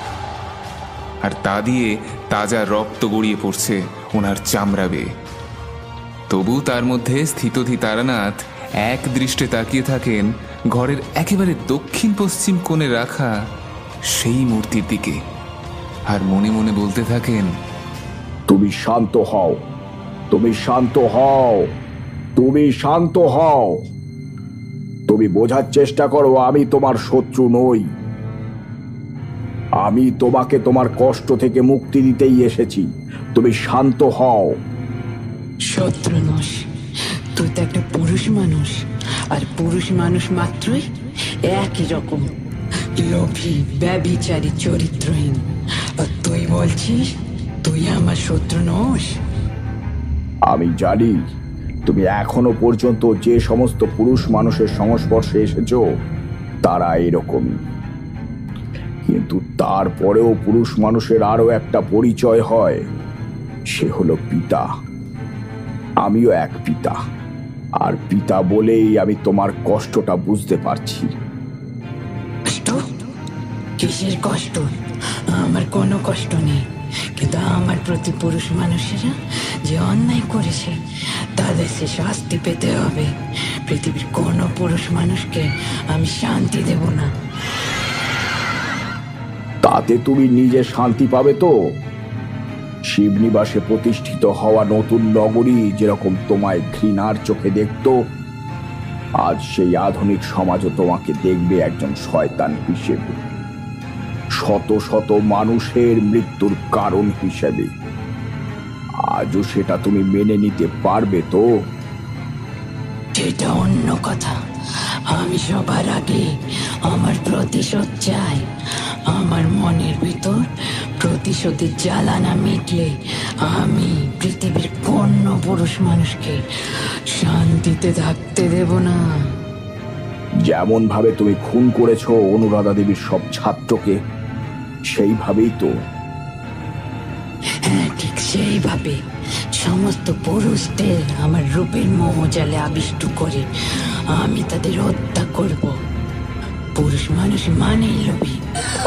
আর তা দিয়ে তাজা রক্ত গড়িয়ে পড়ছে ওনার চামড়া বেয়ে। তবু তার মধ্যে স্থিতধী তারানাথ এক দৃষ্টে তাকিয়ে থাকেন ঘরের একেবারে দক্ষিণ পশ্চিম কোণে রাখা সেই মূর্তির দিকে, আর মনে মনে বলতে থাকেন, তুমি শান্ত হও, তুমি শান্ত হও, তুমি শান্ত হও। তুমি বোঝার চেষ্টা করো, আমি তোমার শত্রু নই। আমি তোমাকে তোমার কষ্ট থেকে মুক্তি দিতেই এসেছি। তুমি শান্ত হও। শত্রু নস, তুই তো একটা পুরুষ মানুষ, আর পুরুষ মানুষ মাত্রই একই রকম লোভী, ব্যভিচারী, চরিত্রহীন। আর তুই বলছিস তুই আমার শত্রু নস? আমি জানি তুমি এখনো পর্যন্ত যে সমস্ত পুরুষ মানুষের সংস্পর্শে এসেছো তারা এরকমই, কিন্তু তারপরেও পুরুষ মানুষের আরো একটা পরিচয় হয়, সে হলো পিতা। আমিও এক পিতা, আর পিতা বলেই আমি তোমার কষ্টটা বুঝতে পারছি। কষ্ট? কিসের কষ্ট? আমার কোনো কষ্ট নেই, কিন্তু আমার প্রতি পুরুষ মানুষেরা যে অন্যায় করেছে তাদের সে শাস্তি পেতে হবে। পৃথিবীর কোনো পুরুষ মানুষকে আমি শান্তি দেব না। তাতে তুমি নিজে শান্তি পাবে তো? শিবনিবাসে প্রতিষ্ঠিত হওয়া নতুন নগরী যেরকম তোমায় ঘৃণার চোখে দেখত, আজ সেই আধুনিক সমাজও তোমাকে দেখবে একজন শয়তান হিসেবে, শত শত মানুষের মৃত্যুর কারণ হিসেবে। আজও সেটা তুমি মেনে নিতে পারবে তো? সেটা অন্য কথা। আমি সবার আগে আমার প্রতিশোধ চাই। আমার মনের ভিতর প্রতিশোধের জ্বালা না মিটলে আমি পৃথিবীর কোনো পুরুষ মানুষকে শান্তিতে থাকতে দেব না। যেমন ভাবে তুমি খুন করেছো অনুরাধা দেবীর সব ছাত্রকে, সেইভাবেই তো। হ্যাঁ, ঠিক সেইভাবে সমস্ত পুরুষদের আমার রূপের মোহজালে আবিষ্ট করে আমি তাদের হত্যা করব। পুরুষ মানুষ মানেই লোভী।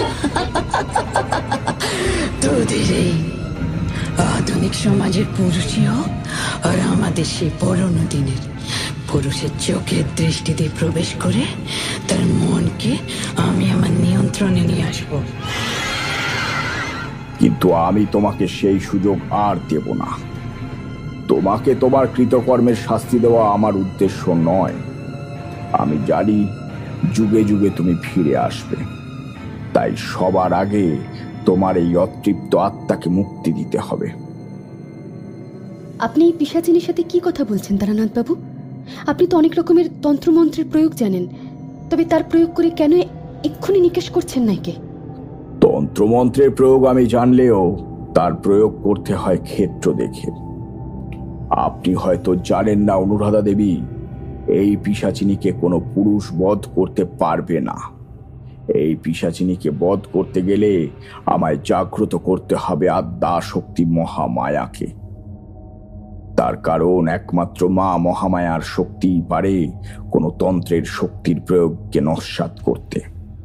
তোদের এই আধুনিক সমাজের পুরুষই হোক, আর আমাদের সেই পুরনো দিনের পুরুষের চোখের দৃষ্টিতে প্রবেশ করে তার মনকে আমি আমার নিয়ন্ত্রণে নিয়ে আসবো। কিন্তু আমি তোমাকে সেই সুযোগ আর দেব না। তোমাকে তোমার কৃতকর্মের শাস্তি দেওয়া আমার উদ্দেশ্য নয়। আমি জানি যুগে যুগে তুমি ফিরে আসবে, তাই সবার আগে তোমার এই অতৃপ্ত আত্মাকে মুক্তি দিতে হবে। আপনি এই পিশাচিনীর সাথে কি কথা বলছেন তারানাথ বাবু? আপনি তো অনেক রকমের তন্ত্রমন্ত্রের প্রয়োগ জানেন, তবে তার প্রয়োগ করে কেন এক্ষুনি নিকেশ করছেন না একে? তন্ত্রমন্ত্রের প্রয়োগ আমি জানলেও তার প্রয়োগ করতে হয় ক্ষেত্র দেখে। আপনি হয়তো জানেন না অনুরাধা দেবী, এই পিশাচিনীকে কোনো পুরুষ বধ করতে পারবে না। এই পিশাচিনীকে বধ করতে গেলে আমায় জাগ্রত করতে হবে আদ্যা শক্তি মহামায়াকে। তার কারণ একমাত্র মা মহামায়ার শক্তিই পারে কোনো তন্ত্রের শক্তির প্রয়োগকে নস্যাৎ করতে।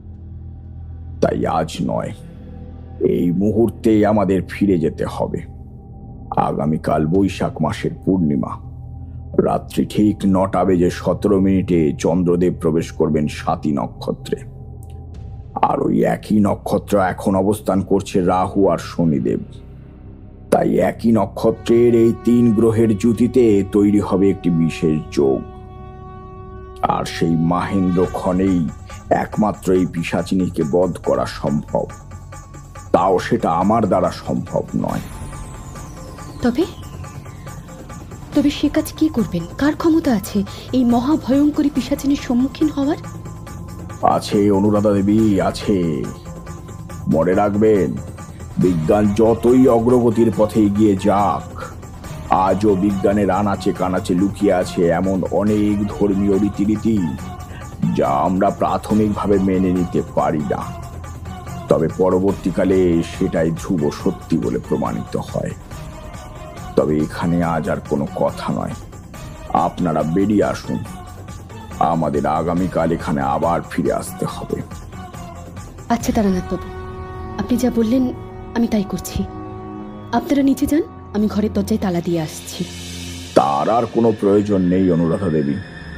তাই আজ নয়, এই মুহূর্তে আমাদের ফিরে যেতে হবে। আগামীকাল বৈশাখ মাসের পূর্ণিমা, রাত্রি ঠিক 9:17 চন্দ্রদেব প্রবেশ করবেন স্বাতী নক্ষত্রে। আর ওই একই নক্ষত্র এখন অবস্থান করছে রাহু আর শনিদেব। তাই একই নক্ষত্রের এই 3 গ্রহের জুতিতে তৈরি হবে একটি বিশেষ যোগ। আর সেই মাহেন্দ্র ক্ষণেই একমাত্র এই পিশাচিনীকে বধ করা সম্ভব। তাও সেটা আমার দ্বারা সম্ভব নয়। তবে তবে সে কাজ কি করবেন? কার ক্ষমতা আছে এই মহাভয়ঙ্করী পিশাচিনীর সম্মুখীন হওয়ার? আছে অনুরাধা দেবী, আছে। মনে রাখবেন, বিজ্ঞান যতই অগ্রগতির পথে এগিয়ে যাক, আজও বিজ্ঞানের আনাচে কানাচে লুকিয়ে আছে এমন অনেক ধর্মীয় রীতিনীতি যা আমরা প্রাথমিকভাবে মেনে নিতে পারি না, তবে পরবর্তীকালে সেটাই ধ্রুব সত্যি বলে প্রমাণিত হয়। তবে এখানে আজ আর কোনো কথা নয়, আপনারা বেরিয়ে আসুন। আমাদের আগামীকাল এখানে আবার ফিরে আসতে হবে। আচ্ছা তারানাথ বাবু, আপনি যা বললেন আমি তাই করছি। আপনারা নিচে যান, আমি ঘরের দরজায় তালা দিয়ে আসছি। তার আর কোনো প্রয়োজন নেই অনুরাধা দেবী।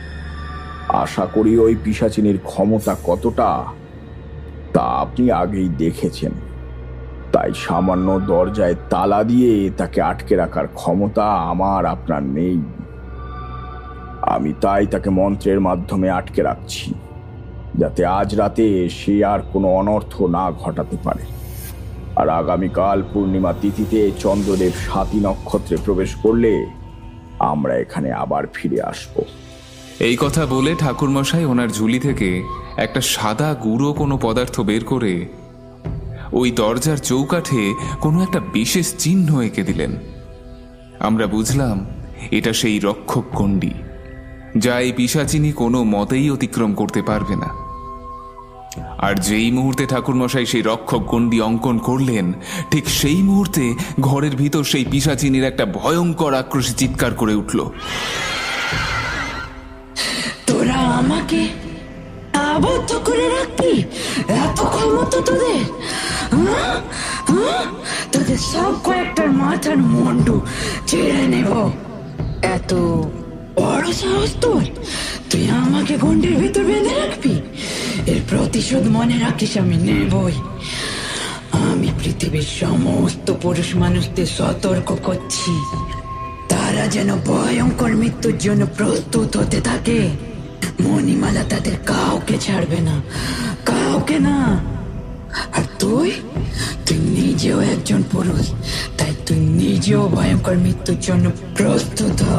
আশা করি ওই পিশাচিনীর ক্ষমতা কতটা তা আপনি আগেই দেখেছেন। তাই সামান্য দরজায় তালা দিয়ে তাকে আটকে রাখার ক্ষমতা আমার আপনার নেই। আমি তাই তাকে মন্ত্রের মাধ্যমে আটকে রাখছি, যাতে আজ রাতে সে আর কোনো অনর্থ না ঘটাতে পারে। আর আগামীকাল পূর্ণিমা তিথিতে চন্দ্রদেব ৭ই নক্ষত্রে প্রবেশ করলে আমরা এখানে আবার ফিরে আসব। এই কথা বলে ঠাকুরমশাই ওনার ঝুলি থেকে একটা সাদা গুঁড়ো কোনো পদার্থ বের করে ওই দরজার চৌকাঠে কোনো একটা বিশেষ চিহ্ন এঁকে দিলেন। আমরা বুঝলাম এটা সেই রক্ষক গণ্ডি, যা এই পিশাচিনী কোনো মতেই অতিক্রম করতে পারবে না। আর যেই মুহূর্তে ঠাকুরমশাই সেই রক্ষক গণ্ডি অঙ্কন করলেন, ঠিক সেই মুহূর্তে ঘরের ভিতর সেই পিশাচিনীর একটা ভয়ঙ্কর আক্রোশী চিৎকার করে উঠল। তোরা আমাকে আবদ্ধ করে রাখবি? এত ক্ষমতা তোদের? তোদের সব কয়েকটার মাথার মুন্ডু ছেড়ে নেব। এত বড় সাহস তোর? তুই আমাকে গন্ডির ভিতর বেঁধে রাখবি? এর প্রতিশোধ মনে রাখিস আমি নেবই। আমি পৃথিবীর সমস্ত পুরুষ মানুষদের সতর্ক করছি, তারা যেন ভয়ঙ্কর মৃত্যুর জন্য প্রস্তুত হতে থাকে। মণিমালা তাদের কাউকে ছাড়বে না, কাউকে না। আর তুই নিজেও একজন পুরুষ, তাই তুই নিজেও ভয়ঙ্কর মৃত্যুর জন্য প্রস্তুত হ।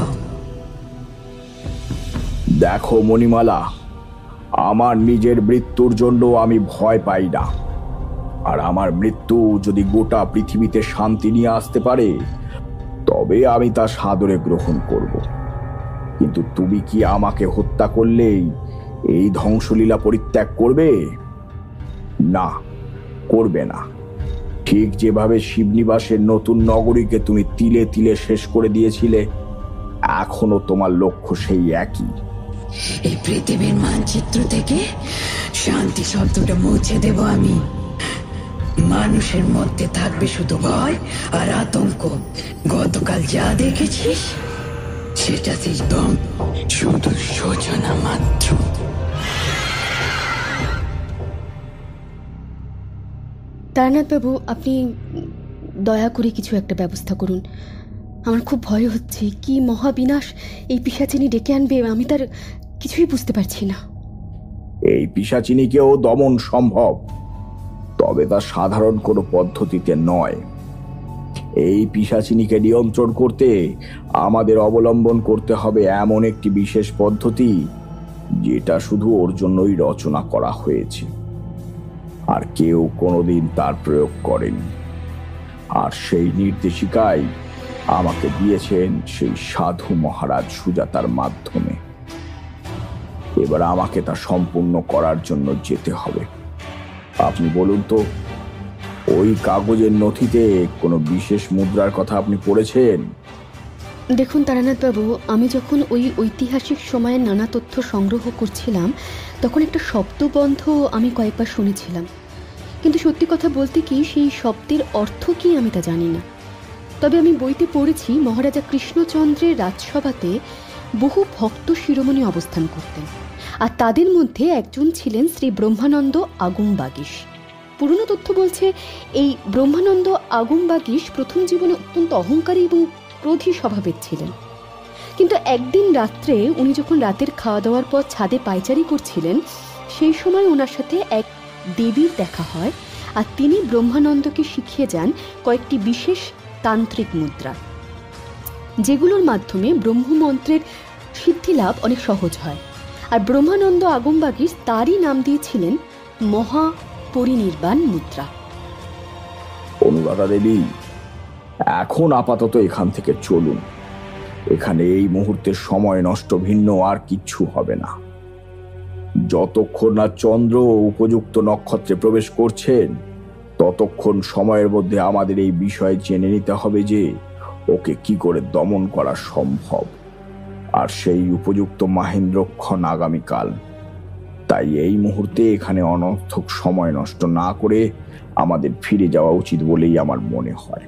দেখো মণিমালা, আমার নিজের মৃত্যুর জন্য আমি ভয় পাই না। আর আমার মৃত্যু যদি গোটা পৃথিবীতে শান্তি নিয়ে আসতে পারে, তবে আমি তা সাদরে গ্রহণ করব। কিন্তু তুমি কি আমাকে হত্যা করলেই এই ধ্বংসলীলা পরিত্যাগ করবে? না, করবে না। ঠিক যেভাবে শিবনিবাসের নতুন নগরীকে তুমি তিলে তিলে শেষ করে দিয়েছিলে, এখনো তোমার লক্ষ্য সেই একই। এই পৃথিবীর মানচিত্র থেকে শান্তি শব্দটা মুছে দেব আমি। মানুষের মধ্যে থাকবে শুধু ভয় আর আতঙ্ক। গতকাল যা দেখেছিস সেটা একদম শুধু সূচনা মাত্র। তারানাথবাবু, আপনি দয়া করে কিছু একটা ব্যবস্থা করুন। আমার খুব ভয় হচ্ছে। কি মহাবিনাশ এই পিশাচিনী ডেকে আনবে, আমি তার কিছুই বুঝতে পারছি না। এই পিশাচিনীকেও দমন সম্ভব, তবে তা সাধারণ কোনো পদ্ধতিতে নয়। এই পিশাচিনীকে নিয়ন্ত্রণ করতে আমাদের অবলম্বন করতে হবে এমন একটি বিশেষ পদ্ধতি, যেটা শুধু ওর জন্যই রচনা করা হয়েছে, আর কেউ কোনোদিন তার প্রয়োগ করেনি। আর সেই নির্দেশিকাই আমাকে দিয়েছেন সেই সাধু মহারাজ সুজাতার মাধ্যমে। এবার আমাকে তা সম্পূর্ণ করার জন্য যেতে হবে। আপনি বলুন তো, ওই কাগজের নথিতে কোনো বিশেষ মুদ্রার কথা আপনি পড়েছেন? দেখুন তারানাথবাবু, আমি যখন ওই ঐতিহাসিক সময়ে নানা তথ্য সংগ্রহ করছিলাম, তখন একটা শব্দবন্ধ আমি কয়েকবার শুনেছিলাম। কিন্তু সত্যি কথা বলতে কি, সেই শব্দের অর্থ কি আমি তা জানি না। তবে আমি বইতে পড়েছি মহারাজা কৃষ্ণচন্দ্রের রাজসভাতে বহু ভক্ত শিরোমণি অবস্থান করতেন, আর তাদের মধ্যে একজন ছিলেন শ্রী ব্রহ্মানন্দ আগুমবাগীশ। পুরনো তথ্য বলছে এই ব্রহ্মানন্দ আগুমবাগীশ প্রথম জীবনে অত্যন্ত অহংকারী এবং ক্রোধী স্বভাবের ছিলেন। কিন্তু একদিন রাত্রে উনি যখন রাতের খাওয়া দাওয়ার পর ছাদে পায়চারি করছিলেন, সেই সময় ওনার সাথে এক দেবীর দেখা হয়, আর তিনি ব্রহ্মানন্দকে শিখিয়ে যান কয়েকটি বিশেষ তান্ত্রিক মুদ্রা, যেগুলোর মাধ্যমে ব্রহ্মমন্ত্রের সিদ্ধিলাভ অনেক সহজ হয়। আর ব্রহ্মানন্দ আগুমবাগীশ তারই নাম দিয়েছিলেন মহাপরিনির্বাণ মুদ্রা। অনুরাধা দেবী, এখন আপাতত এখান থেকে চলুন। এখানে এই মুহূর্তে সময় নষ্ট ভিন্ন আর কিচ্ছু হবে না। যতক্ষণ না চন্দ্র উপযুক্ত নক্ষত্রে প্রবেশ করছেন, ততক্ষণ সময়ের মধ্যে আমাদের এই বিষয়ে জেনে নিতে হবে যে ওকে কি করে দমন করা সম্ভব। আর সেই উপযুক্ত মাহেন্দ্রক্ষণ আগামীকাল। তাই এই মুহূর্তে এখানে অনর্থক সময় নষ্ট না করে আমাদের ফিরে যাওয়া উচিত বলেই আমার মনে হয়।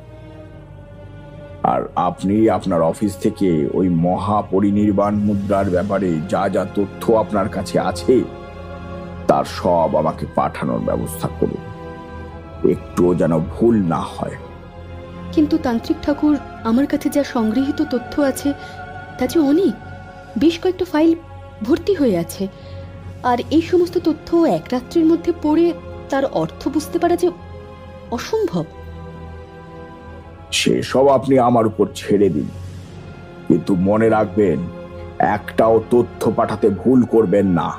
আর আপনি আপনার অফিস থেকে ওই মহাপরিনির্বাণ মুদ্রার ব্যাপারে যা যা তথ্য আপনার কাছে আছে, তার সব আমাকে পাঠানোর ব্যবস্থা করুন, একটুও যেন ভুল না হয়। কিন্তু তান্ত্রিক ঠাকুর, আমার কাছে যা সংগৃহীত তথ্য আছে তা যে অনেক। বেশ কয়েকটা ফাইল ভর্তি হয়ে আছে, আর এই সমস্ত তথ্য এক রাত্রির মধ্যে পড়ে তার অর্থ বুঝতে পারা যে অসম্ভব। সেসব আপনি আমার উপর ছেড়ে দিন, কিন্তু মনে রাখবেন একটাও তথ্য পাঠাতে ভুল করবেন না।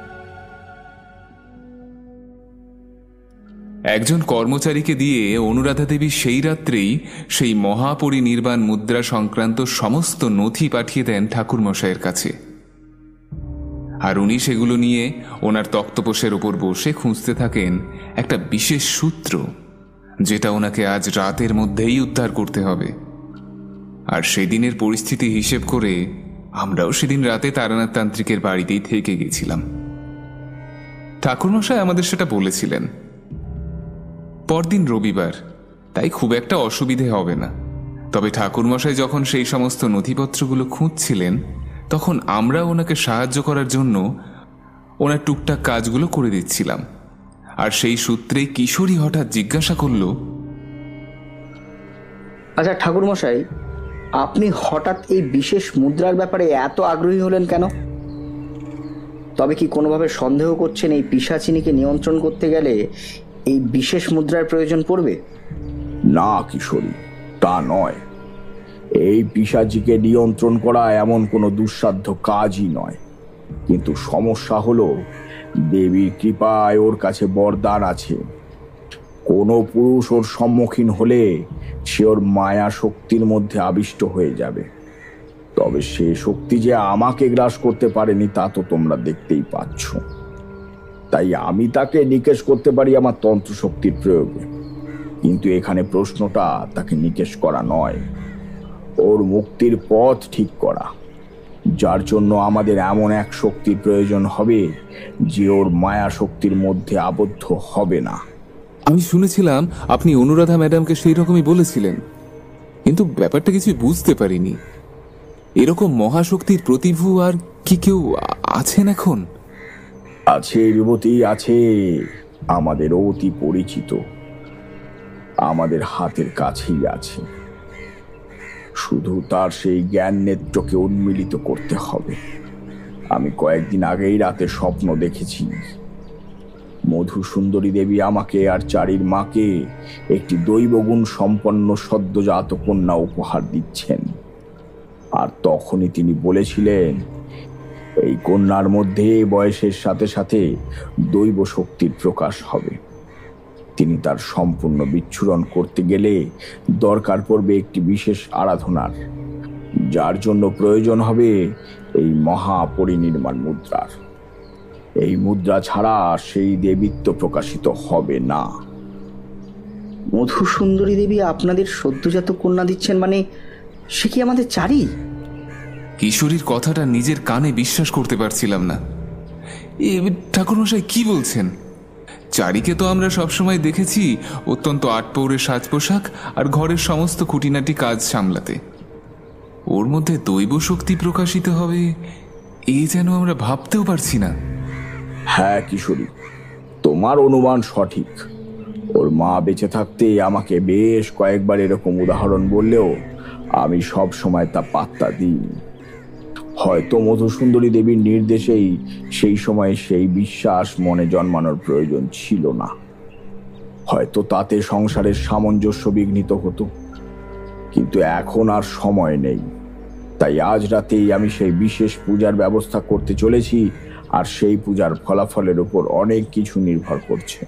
একজন কর্মচারীকে দিয়ে অনুরাধা দেবী সেই রাত্রেই সেই মহাপরিনির্বাণ মুদ্রা সংক্রান্ত সমস্ত নথি পাঠিয়ে দেন ঠাকুরমশাইয়ের কাছে, আর উনি সেগুলো নিয়ে ওনার তক্তপোষের উপর বসে খুঁজতে থাকেন একটা বিশেষ সূত্র, যেটা ওনাকে আজ রাতের মধ্যেই উদ্ধার করতে হবে। আর সেদিনের পরিস্থিতি হিসেব করে আমরাও সেদিন রাতে তারানাথ তান্ত্রিকের বাড়িতেই থেকে গেছিলাম। ঠাকুরমশাই আমাদের সেটা বলেছিলেন। পরদিন রবিবার, তাই খুব একটা অসুবিধে হবে না। তবে ঠাকুরমশাই যখন সেই সমস্ত নথিপত্রগুলো খুঁজছিলেন, তখন আমরা ওনাকে সাহায্য করার জন্য ওনার টুকটাক কাজগুলো করে দিচ্ছিলাম। আর সেই সূত্রে কিশোরী হঠাৎ জিজ্ঞাসা করল, আচ্ছা ঠাকুরমশাই, আপনি হঠাৎ এই বিশেষ মুদ্রার ব্যাপারে এত আগ্রহী হলেন কেন? তবে কি কোনোভাবে সন্দেহ করছেন এই পিশাচিনীকে নিয়ন্ত্রণ করতে গেলে এই বিশেষ মুদ্রার প্রয়োজন পড়বে? না কিশোরী, তা নয়। এই পিশাচিকে নিয়ন্ত্রণ করা এমন কোনো দুঃসাধ্য কাজই নয়, কিন্তু সমস্যা হলো দেবীর কৃপায় ওর কাছে বরদান আছে। কোনো পুরুষ ওর সম্মুখীন হলে সে ওর মায়া শক্তির মধ্যে আবিষ্ট হয়ে যাবে। তবে সে শক্তি যে আমাকে গ্রাস করতে পারেনি তা তো তোমরা দেখতেই পাচ্ছ। তাই আমি তাকে নিকেশ করতে পারি আমার তন্ত্র শক্তির প্রয়োগে, কিন্তু এখানে প্রশ্নটা তাকে নিকেশ করা নয়, ওর মুক্তির পথ ঠিক করা, যার জন্য আমাদের এমন এক শক্তির প্রয়োজন হবে যে ওর মায়া শক্তির মধ্যে আবদ্ধ হবে না। আমি শুনেছিলাম আপনি অনুরাধা ম্যাডামকে সেই রকমই বলেছিলেন, কিন্তু ব্যাপারটা কিছুই বুঝতে পারিনি। এরকম মহাশক্তির প্রতিভু আর কি কেউ আছেন এখন? আছে বিভূতি, আছে। আমাদের অতি পরিচিত, আমাদের হাতের কাছেই আছে। শুধু তার সেই জ্ঞান নেত্রকে উন্মিলিত করতে হবে। আমি কয়েকদিন আগেই রাতে স্বপ্ন দেখেছি, মধু সুন্দরী দেবী আমাকে আর চারির মাকে একটি দৈবগুণ সম্পন্ন সদ্যজাত কন্যা উপহার দিচ্ছেন। আর তখনই তিনি বলেছিলেন এই কন্যার মধ্যে বয়সের সাথে সাথে দৈব শক্তির প্রকাশ হবে। তিনি তার সম্পূর্ণ বিচ্ছুরণ করতে গেলে দরকার পড়বে একটি বিশেষ আরাধনার, যার জন্য প্রয়োজন হবে এই মহাপরিনির্মাণ মুদ্রার। এই মুদ্রা ছাড়া সেই দেবীত্ব প্রকাশিত হবে না। মধু সুন্দরী দেবী আপনাদের সদ্যজাত কন্যা দিচ্ছেন মানে সে কি আমাদের চারি? কিশোরীর কথাটা নিজের কানে বিশ্বাস করতে পারছিলাম না। ঠাকুরমশাই কি বলছেন? চারিকে তো আমরা সবসময় দেখেছি অত্যন্ত আটপৌরে সাজ পোশাক আর ঘরের সমস্ত খুঁটিনাটি কাজ সামলাতে। ওর মধ্যে দৈব শক্তি প্রকাশিত হবে এই যেন আমরা ভাবতেও পারছি না। হ্যাঁ কিশোরী, তোমার অনুমান সঠিক। ওর মা বেঁচে থাকতে আমাকে বেশ কয়েকবার এরকম উদাহরণ বললেও আমি সব সময় তা পাত্তা দিই। হয়তো মধুসুন্দরী দেবীর নির্দেশেই সেই সময় সেই বিশ্বাস মনে জন্মানোর প্রয়োজন ছিল না। হয়তো তাতে সংসারের সামঞ্জস্য বিঘ্নিত হতো, কিন্তু এখন আর সময় নেই। তাই আজ রাতেই আমি সেই বিশেষ পূজার ব্যবস্থা করতে চলেছি, আর সেই পূজার ফলাফলের উপর অনেক কিছু নির্ভর করছে।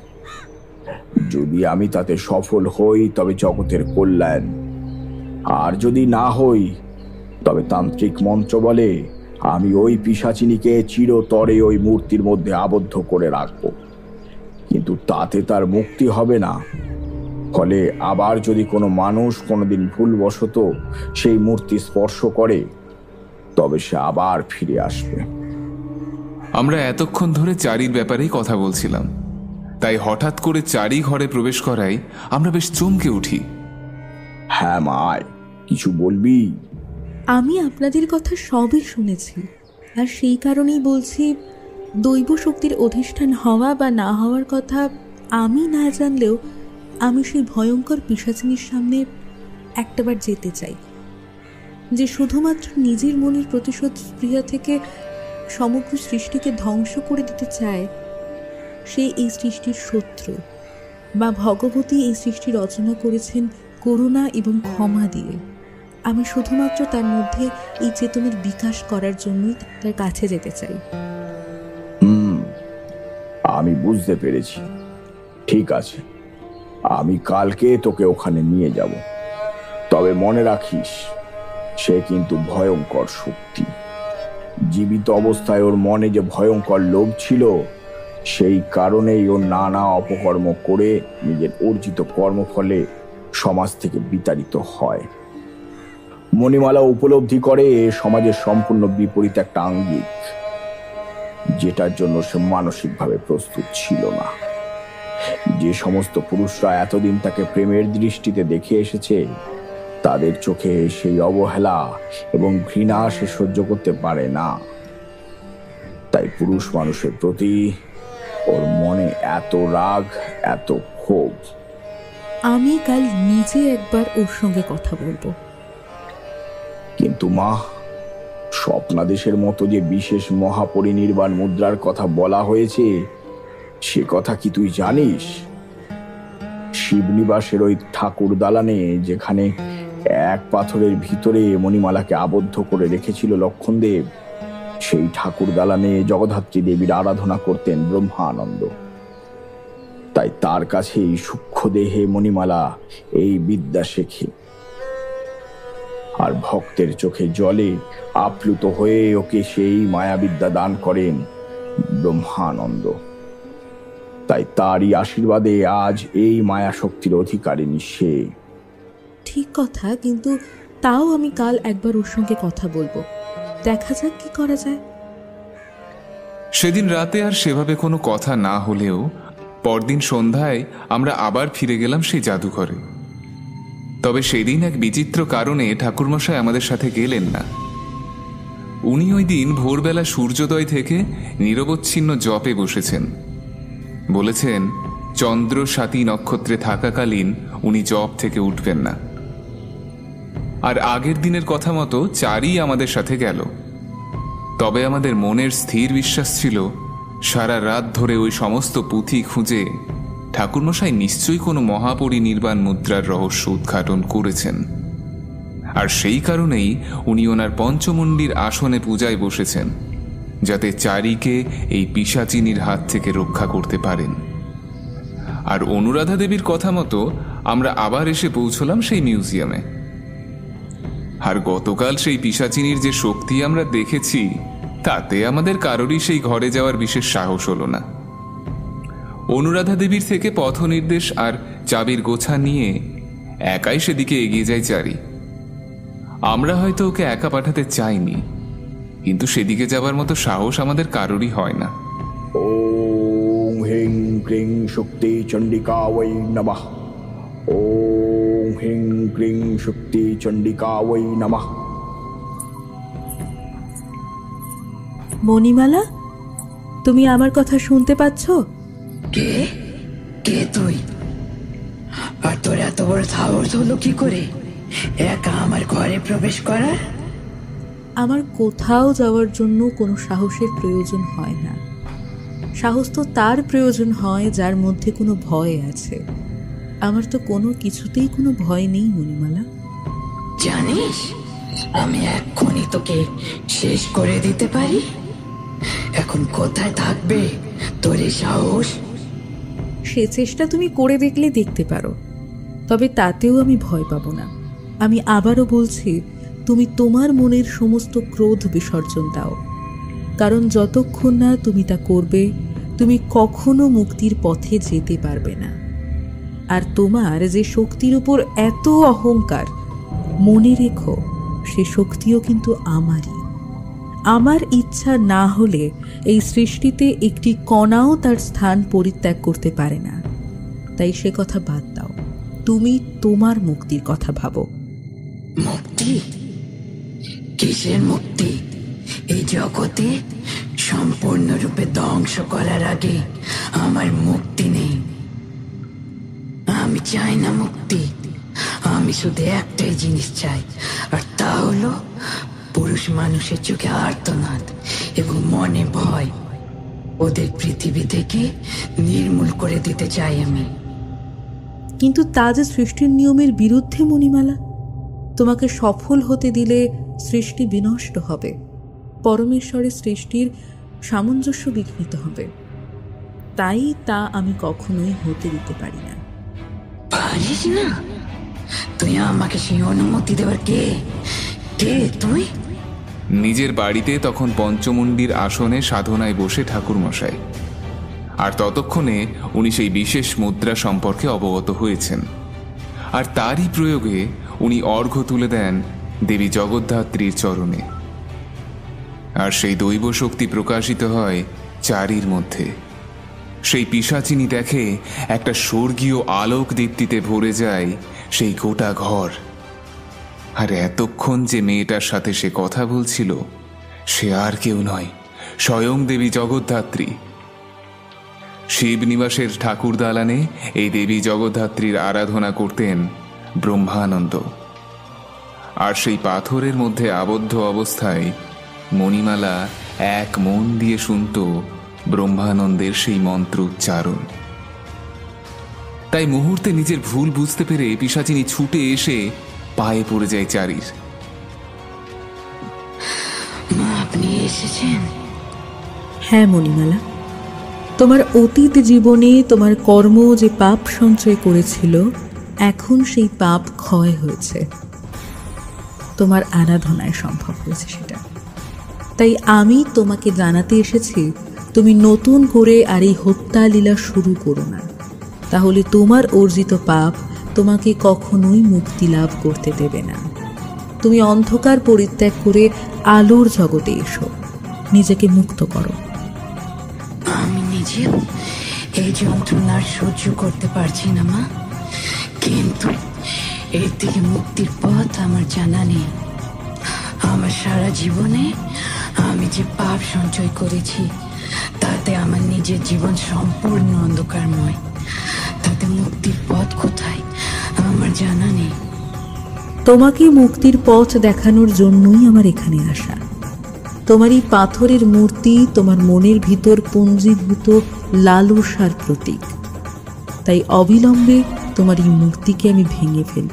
যদি আমি তাতে সফল হই তবে জগতের কল্যাণ, আর যদি না হই তবে তান্ত্রিক মন্ত্র বলে আমি ওই পিশাচিনীকে চিরতরে ওই মূর্তির মধ্যে আবদ্ধ করে রাখব, কিন্তু তাতে তার মুক্তি হবে না। ফলে আবার যদি কোনো মানুষ কোনোদিন ভুলবশত সেই মূর্তি স্পর্শ করে তবে সে আবার ফিরে আসবে। আমরা এতক্ষণ ধরে চারির ব্যাপারেই কথা বলছিলাম, তাই হঠাৎ করে চারি ঘরে প্রবেশ করায় আমরা বেশ চমকে উঠি। হ্যাঁ মায়, কিছু বলবি? আমি আপনাদের কথা সবই শুনেছি, আর সেই কারণেই বলছি, দৈব শক্তির অধিষ্ঠান হওয়া বা না হওয়ার কথা আমি না জানলেও আমি সেই ভয়ঙ্কর পিশাচিনীর সামনে একটাবার যেতে চাই। যে শুধুমাত্র নিজের মনের প্রতিশোধ স্পৃহা থেকে সমগ্র সৃষ্টিকে ধ্বংস করে দিতে চায়, সে এই সৃষ্টির শত্রু। বা ভগবতী এই সৃষ্টি রচনা করেছেন করুণা এবং ক্ষমা দিয়ে। আমি শুধুমাত্র তার মধ্যে এই চেতনের বিকাশ করার জন্যই তার কাছে যেতে চাই। আমি বুঝতে পেরেছি। ঠিক আছে, আমি কালকে তোকে ওখানে নিয়ে যাব। তবে মনে রাখিস, সে কিন্তু ভয়ঙ্কর শক্তি। জীবিত অবস্থায় ওর মনে যে ভয়ঙ্কর লোভ ছিল, সেই কারণেই ও নানা অপকর্ম করে নিজের অর্জিত কর্মফলে সমাজ থেকে বিতাড়িত হয়। মণিমালা উপলব্ধি করে সমাজের সম্পূর্ণ বিপরীত একটা আঙ্গিক, যেটার জন্য সে মানসিকভাবে প্রস্তুত ছিল না। যে সমস্ত পুরুষরা এতদিন তাকে প্রেমের দৃষ্টিতে দেখে এসেছে, তাদের চোখে সেই অবহেলা এবং ঘৃণা সে সহ্য করতে পারে না। তাই পুরুষ মানুষের প্রতি ওর মনে এত রাগ, এত ক্ষোভ। আমি কাল নিজে একবার ওর সঙ্গে কথা বলবো। কিন্তু মা, স্বপ্নাদেশের মতো যে বিশেষ মহাপরিনির্বাণ মুদ্রার কথা বলা হয়েছে, সে কথা কি তুই জানিস? শিবনিবাসের ওই ঠাকুর দালানে, যেখানে এক পাথরের ভিতরে মণিমালাকে আবদ্ধ করে রেখেছিল লক্ষণদেব, সেই ঠাকুর দালানে জগদ্ধাত্রী দেবীর আরাধনা করতেন ব্রহ্মানন্দ। তাই তার কাছেই সূক্ষ্ম দেহে মণিমালা এই বিদ্যা শেখে, আর ভক্তের চোখে জলে আপ্লুত হয়ে ওকে সেই মায়াবিদ্যা দান করেন ব্রহ্মানন্দ। তাই তারই আশীর্বাদে আজ এই মায়া শক্তির অধিকারিণী সে। ঠিক কথা, কিন্তু তাও আমি কাল একবার ওর সঙ্গে কথা বলবো। দেখা যাক কি করা যায়। সেদিন রাতে আর সেভাবে কোনো কথা না হলেও পরদিন সন্ধ্যায় আমরা আবার ফিরে গেলাম সেই জাদুঘরে। তবে সেদিন এক বিচিত্র কারণে ঠাকুরমশাই আমাদের সাথে গেলেন না। উনি ওই দিন ভোরবেলা সূর্যোদয় থেকে নিরবচ্ছিন্ন জপে বসেছেন। বলেছেন চন্দ্র স্বাতী নক্ষত্রে থাকাকালীন উনি জপ থেকে উঠবেন না। আর আগের দিনের কথা মতো চারই আমাদের সাথে গেল। তবে আমাদের মনের স্থির বিশ্বাস ছিল, সারা রাত ধরে ওই সমস্ত পুঁথি খুঁজে ঠাকুরমশাই নিশ্চয়ই কোনো মহাপরিনির্বাণ মুদ্রার রহস্য উদ্ঘাটন করেছেন। আর সেই কারণেই উনি ওনার পঞ্চমুণ্ডির আসনে পূজায় বসেছেন, যাতে চারিকে এই পিশাচিনীর হাত থেকে রক্ষা করতে পারেন। আর অনুরাধা দেবীর কথা মতো আমরা আবার এসে পৌঁছলাম সেই মিউজিয়ামে। আর গতকাল সেই পিশাচিনীর যে শক্তি আমরা দেখেছি, তাতে আমাদের কারোরই সেই ঘরে যাওয়ার বিশেষ সাহস হলো না। অনুরাধা দেবীর থেকে পথ নির্দেশ আর চাবির গোছা নিয়ে একাই সেদিকে এগিয়ে যায় চারি। আমরা হয়তো ওকে একা পাঠাতে চাইনি, কিন্তু সেদিকে যাবার মতো সাহস আমাদের কারোরই হয় না। ওম হ্রিং ক্রিং শক্তি চণ্ডিকা ওই নমঃ। ওম হ্রিং ক্রিং শক্তি চণ্ডিকা ওই নমঃ। মণিমালা, তুমি আমার কথা শুনতে পাচ্ছ? কে কে তুই? আর তোর এত বড় সাহস হলো কি করে একা আমার ঘরে প্রবেশ করার? আমার কোথাও যাওয়ার জন্য কোনো সাহসের প্রয়োজন হয় না। সাহস তো তার প্রয়োজন হয় যার মধ্যে কোনো ভয় আছে। আমার তো কোনো কিছুতেই কোনো ভয় নেই মণিমালা। জানিস, আমি এক্ষুনি তোকে শেষ করে দিতে পারি। এখন কোথায় থাকবে তোর এই সাহস? সে চেষ্টা তুমি করে দেখলে দেখতে পারো, তবে তাতেও আমি ভয় পাবো না। আমি আবারও বলছি, তুমি তোমার মনের সমস্ত ক্রোধ বিসর্জন দাও, কারণ যতক্ষণ না তুমি তা করবে, তুমি কখনো মুক্তির পথে যেতে পারবে না। আর তোমার যে শক্তির উপর এত অহংকার, মনে রেখো সে শক্তিও কিন্তু আমারই। আমার ইচ্ছা না হলে এই সৃষ্টিতে একটি কণাও তার স্থান পরিত্যাগ করতে পারে না। তাই সে কথা বাদ দাও, তুমি তোমার মুক্তির কথা ভাবো। মুক্তি? কিসের মুক্তি? এই জগতে সম্পূর্ণরূপে ধ্বংস করার আগে আমার মুক্তি নেই। আমি চাই না মুক্তি, আমি শুধু একটাই জিনিস চাই, আর তা তা হলো পুরুষ মানুষের চোখে আর্তনাদ এবং মনে ভয়। ওদের পৃথিবী থেকে নির্মূল করে দিতে চাই আমি। কিন্তু তা যে সৃষ্টির নিয়মের বিরুদ্ধে মণিমালা। তোমাকে সফল হতে দিলে সৃষ্টি বিনষ্ট হবে, পরমেশ্বরের সৃষ্টির সামঞ্জস্য বিঘ্নিত হবে। তাই তা আমি কখনোই হতে দিতে পারি না। পারিস না? তুই আমাকে সেই অনুমতি দেওয়ার কে? কে তুই? নিজের বাড়িতে তখন পঞ্চমুণ্ডির আসনে সাধনায় বসে ঠাকুরমশাই, আর ততক্ষণে উনি সেই বিশেষ মুদ্রা সম্পর্কে অবগত হয়েছেন, আর তারই প্রয়োগে উনি অর্ঘ্য তুলে দেন দেবী জগদ্ধাত্রীর চরণে। আর সেই দৈব শক্তি প্রকাশিত হয় চারির মধ্যে। সেই পিশাচিনী দেখে একটা স্বর্গীয় আলোক দীপ্তিতে ভরে যায় সেই গোটা ঘর। আর এতক্ষণ যে মেয়েটার সাথে সে কথা বলছিল সে আর কেউ নয়, স্বয়ং দেবী জগদ্ধাত্রী। শিবনিবাসের ঠাকুর দালানে এই দেবী জগদ্ধাত্রীর আরাধনা করতেন ব্রহ্মানন্দ। আর সেই পাথরের মধ্যে আবদ্ধ অবস্থায় মণিমালা এক মন দিয়ে শুনত ব্রহ্মানন্দের সেই মন্ত্র উচ্চারণ। তাই মুহূর্তে নিজের ভুল বুঝতে পেরে পিশাচিনী ছুটে এসে পায়ে পড়ে যায় চারির। আপনি এসেছেন? হ্যাঁ মণিমালা, তোমার অতীত জীবনে তোমার কর্ম যে পাপ সঞ্চয় করেছিল, এখন সেই পাপ ক্ষয় হয়েছে। তোমার আরাধনায় সম্ভব হয়েছে সেটা। তাই আমি তোমাকে জানাতে এসেছি, তুমি নতুন করে আর এই হত্যা লীলা শুরু করো না। তাহলে তোমার অর্জিত পাপ তোমাকে কখনোই মুক্তি লাভ করতে দেবে না। তুমি অন্ধকার পরিত্যাগ করে আলোর জগতে এসো, নিজেকে মুক্ত করো। আমি নিজেও এই যন্ত্রণার সহ্য করতে পারছি না মা, কিন্তু এর থেকে মুক্তির পথ আমার জানা নেই। আমার সারা জীবনে আমি যে পাপ সঞ্চয় করেছি তাতে আমার নিজের জীবন সম্পূর্ণ অন্ধকারময়। তাতে মুক্তির পথ কোথায় আমার জানা নেই। তোমাকে মুক্তির পথ দেখানোর জন্যই আমার এখানে আসা। তোমার এই পাথরের মূর্তি তোমার মনের ভিতর পুঞ্জীভূত লালসার প্রতীক। তাই অবিলম্বে তোমার এই মূর্তিকে আমি ভেঙে ফেলব।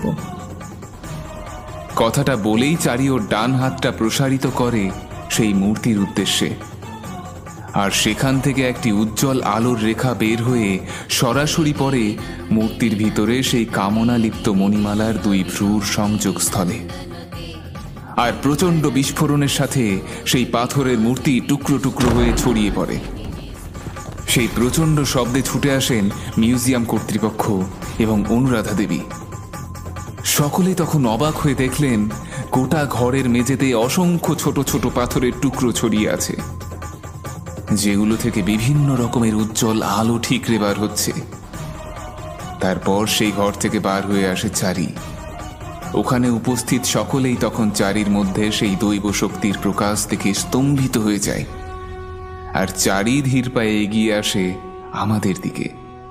কথাটা বলেই চারি ওর ডান হাতটা প্রসারিত করে সেই মূর্তির উদ্দেশ্যে, আর সেখান থেকে একটি উজ্জ্বল আলোর রেখা বের হয়ে সরাসরি পড়ে মূর্তির ভিতরে সেই কামনা লিপ্ত মণিমালার দুই ভ্রুর সংযোগস্থলে। আর প্রচণ্ড বিস্ফোরণের সাথে সেই পাথরের মূর্তি টুকরো টুকরো হয়ে ছড়িয়ে পড়ে। সেই প্রচণ্ড শব্দে ছুটে আসেন মিউজিয়াম কর্তৃপক্ষ এবং অনুরাধা দেবী। সকলে তখন অবাক হয়ে দেখলেন গোটা ঘরের মেঝেতে অসংখ্য ছোট ছোট পাথরের টুকরো ছড়িয়ে আছে, যেগুলো থেকে বিভিন্ন রকমের উজ্জ্বল আলো ঠিকরে বার হচ্ছে। তারপর সেই ঘর থেকে বার হয়ে আসে চারি। ওখানে উপস্থিত সকলেই তখন চারির মধ্যে সেই দৈব শক্তির প্রকাশ দেখে স্তম্ভিত হয়ে যায়, আর চারি ধীর পায়ে এগিয়ে আসে আমাদের দিকে।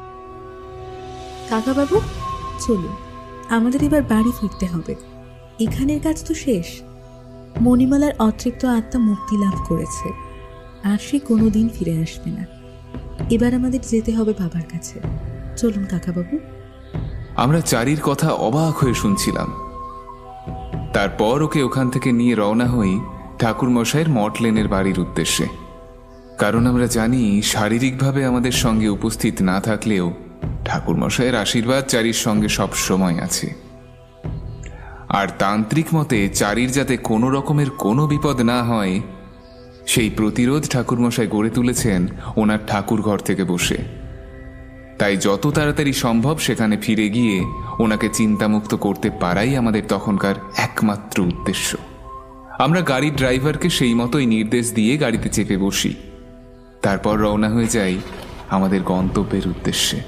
কাকা বাবু, চলুন, আমাদের এবার বাড়ি ফিরতে হবে। এখানের কাজ তো শেষ। মণিমালার অতৃপ্ত আত্মা মুক্তি লাভ করেছে, আর সে কোনোদিন ফিরে আসবে না। এবার আমাদের যেতে হবে বাবার কাছে। চলুন কাকাবাবু। আমরা চারির কথা অবাক হয়ে শুনছিলাম। তারপর ওকে ওখান থেকে নিয়ে রওনা হই ঠাকুরমশাইয়ের মটলেনের বাড়ির উদ্দেশ্যে। কারণ আমরা জানি শারীরিকভাবে আমাদের সঙ্গে উপস্থিত না থাকলেও ঠাকুরমশাইয়ের আশীর্বাদ চারির সঙ্গে সব সময় আছে। আর তান্ত্রিক মতে চারির যাতে কোনো রকমের কোনো বিপদ না হয় সেই প্রতিরোধ ঠাকুরমশাই গড়ে তুলেছেন ওনার ঠাকুর ঘর থেকে বসে। তাই যত তাড়াতাড়ি সম্ভব সেখানে ফিরে গিয়ে ওনাকে চিন্তামুক্ত করতে পারাই আমাদের তখনকার একমাত্র উদ্দেশ্য। আমরা গাড়ির ড্রাইভারকে সেই মতোই নির্দেশ দিয়ে গাড়িতে চেপে বসি। তারপর রওনা হয়ে যাই আমাদের গন্তব্যের উদ্দেশ্যে।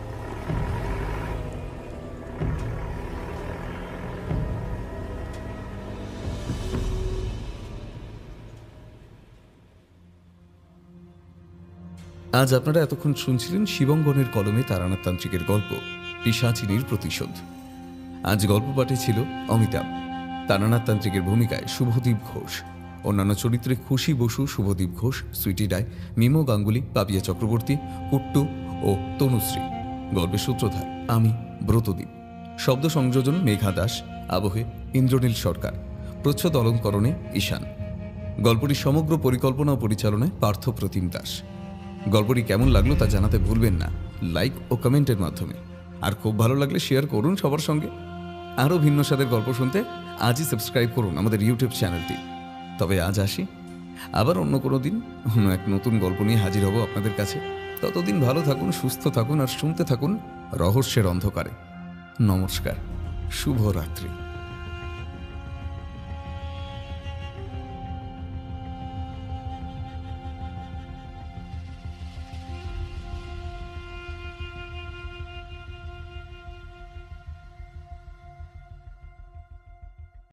আজ আপনারা এতক্ষণ শুনছিলেন শিবঙ্গনের কলমে তারানাথ তান্ত্রিকের গল্প পিশাচিনীর প্রতিশোধ। আজ গল্প পাঠে ছিল অমিতাভ। তারানাথ তান্ত্রিকের ভূমিকায় শুভদীপ ঘোষ, অন্যান্য চরিত্রে খুশি বসু, শুভদীপ ঘোষ, সুইটি রায়, মিমো গাঙ্গুলি, পাপিয়া চক্রবর্তী, কুট্টু ও তনুশ্রী। গল্পের সূত্রধার আমি, ব্রতদীপ। শব্দ সংযোজন মেঘা দাস, আবহে ইন্দ্রনীল সরকার, প্রচ্ছদ অলঙ্করণে ঈশান। গল্পটি সমগ্র পরিকল্পনা ও পরিচালনায় পার্থ প্রতিম দাস। গল্পটি কেমন লাগলো তা জানাতে ভুলবেন না লাইক ও কমেন্টের মাধ্যমে। আর খুব ভালো লাগলে শেয়ার করুন সবার সঙ্গে। আরও ভিন্ন স্বাদের গল্প শুনতে আজই সাবস্ক্রাইব করুন আমাদের ইউটিউব চ্যানেলটি। তবে আজ আসি, আবার অন্য কোনো দিন অন্য এক নতুন গল্প নিয়ে হাজির হব আপনাদের কাছে। ততদিন ভালো থাকুন, সুস্থ থাকুন আর শুনতে থাকুন রহস্যের অন্ধকারে। নমস্কার, শুভরাত্রি।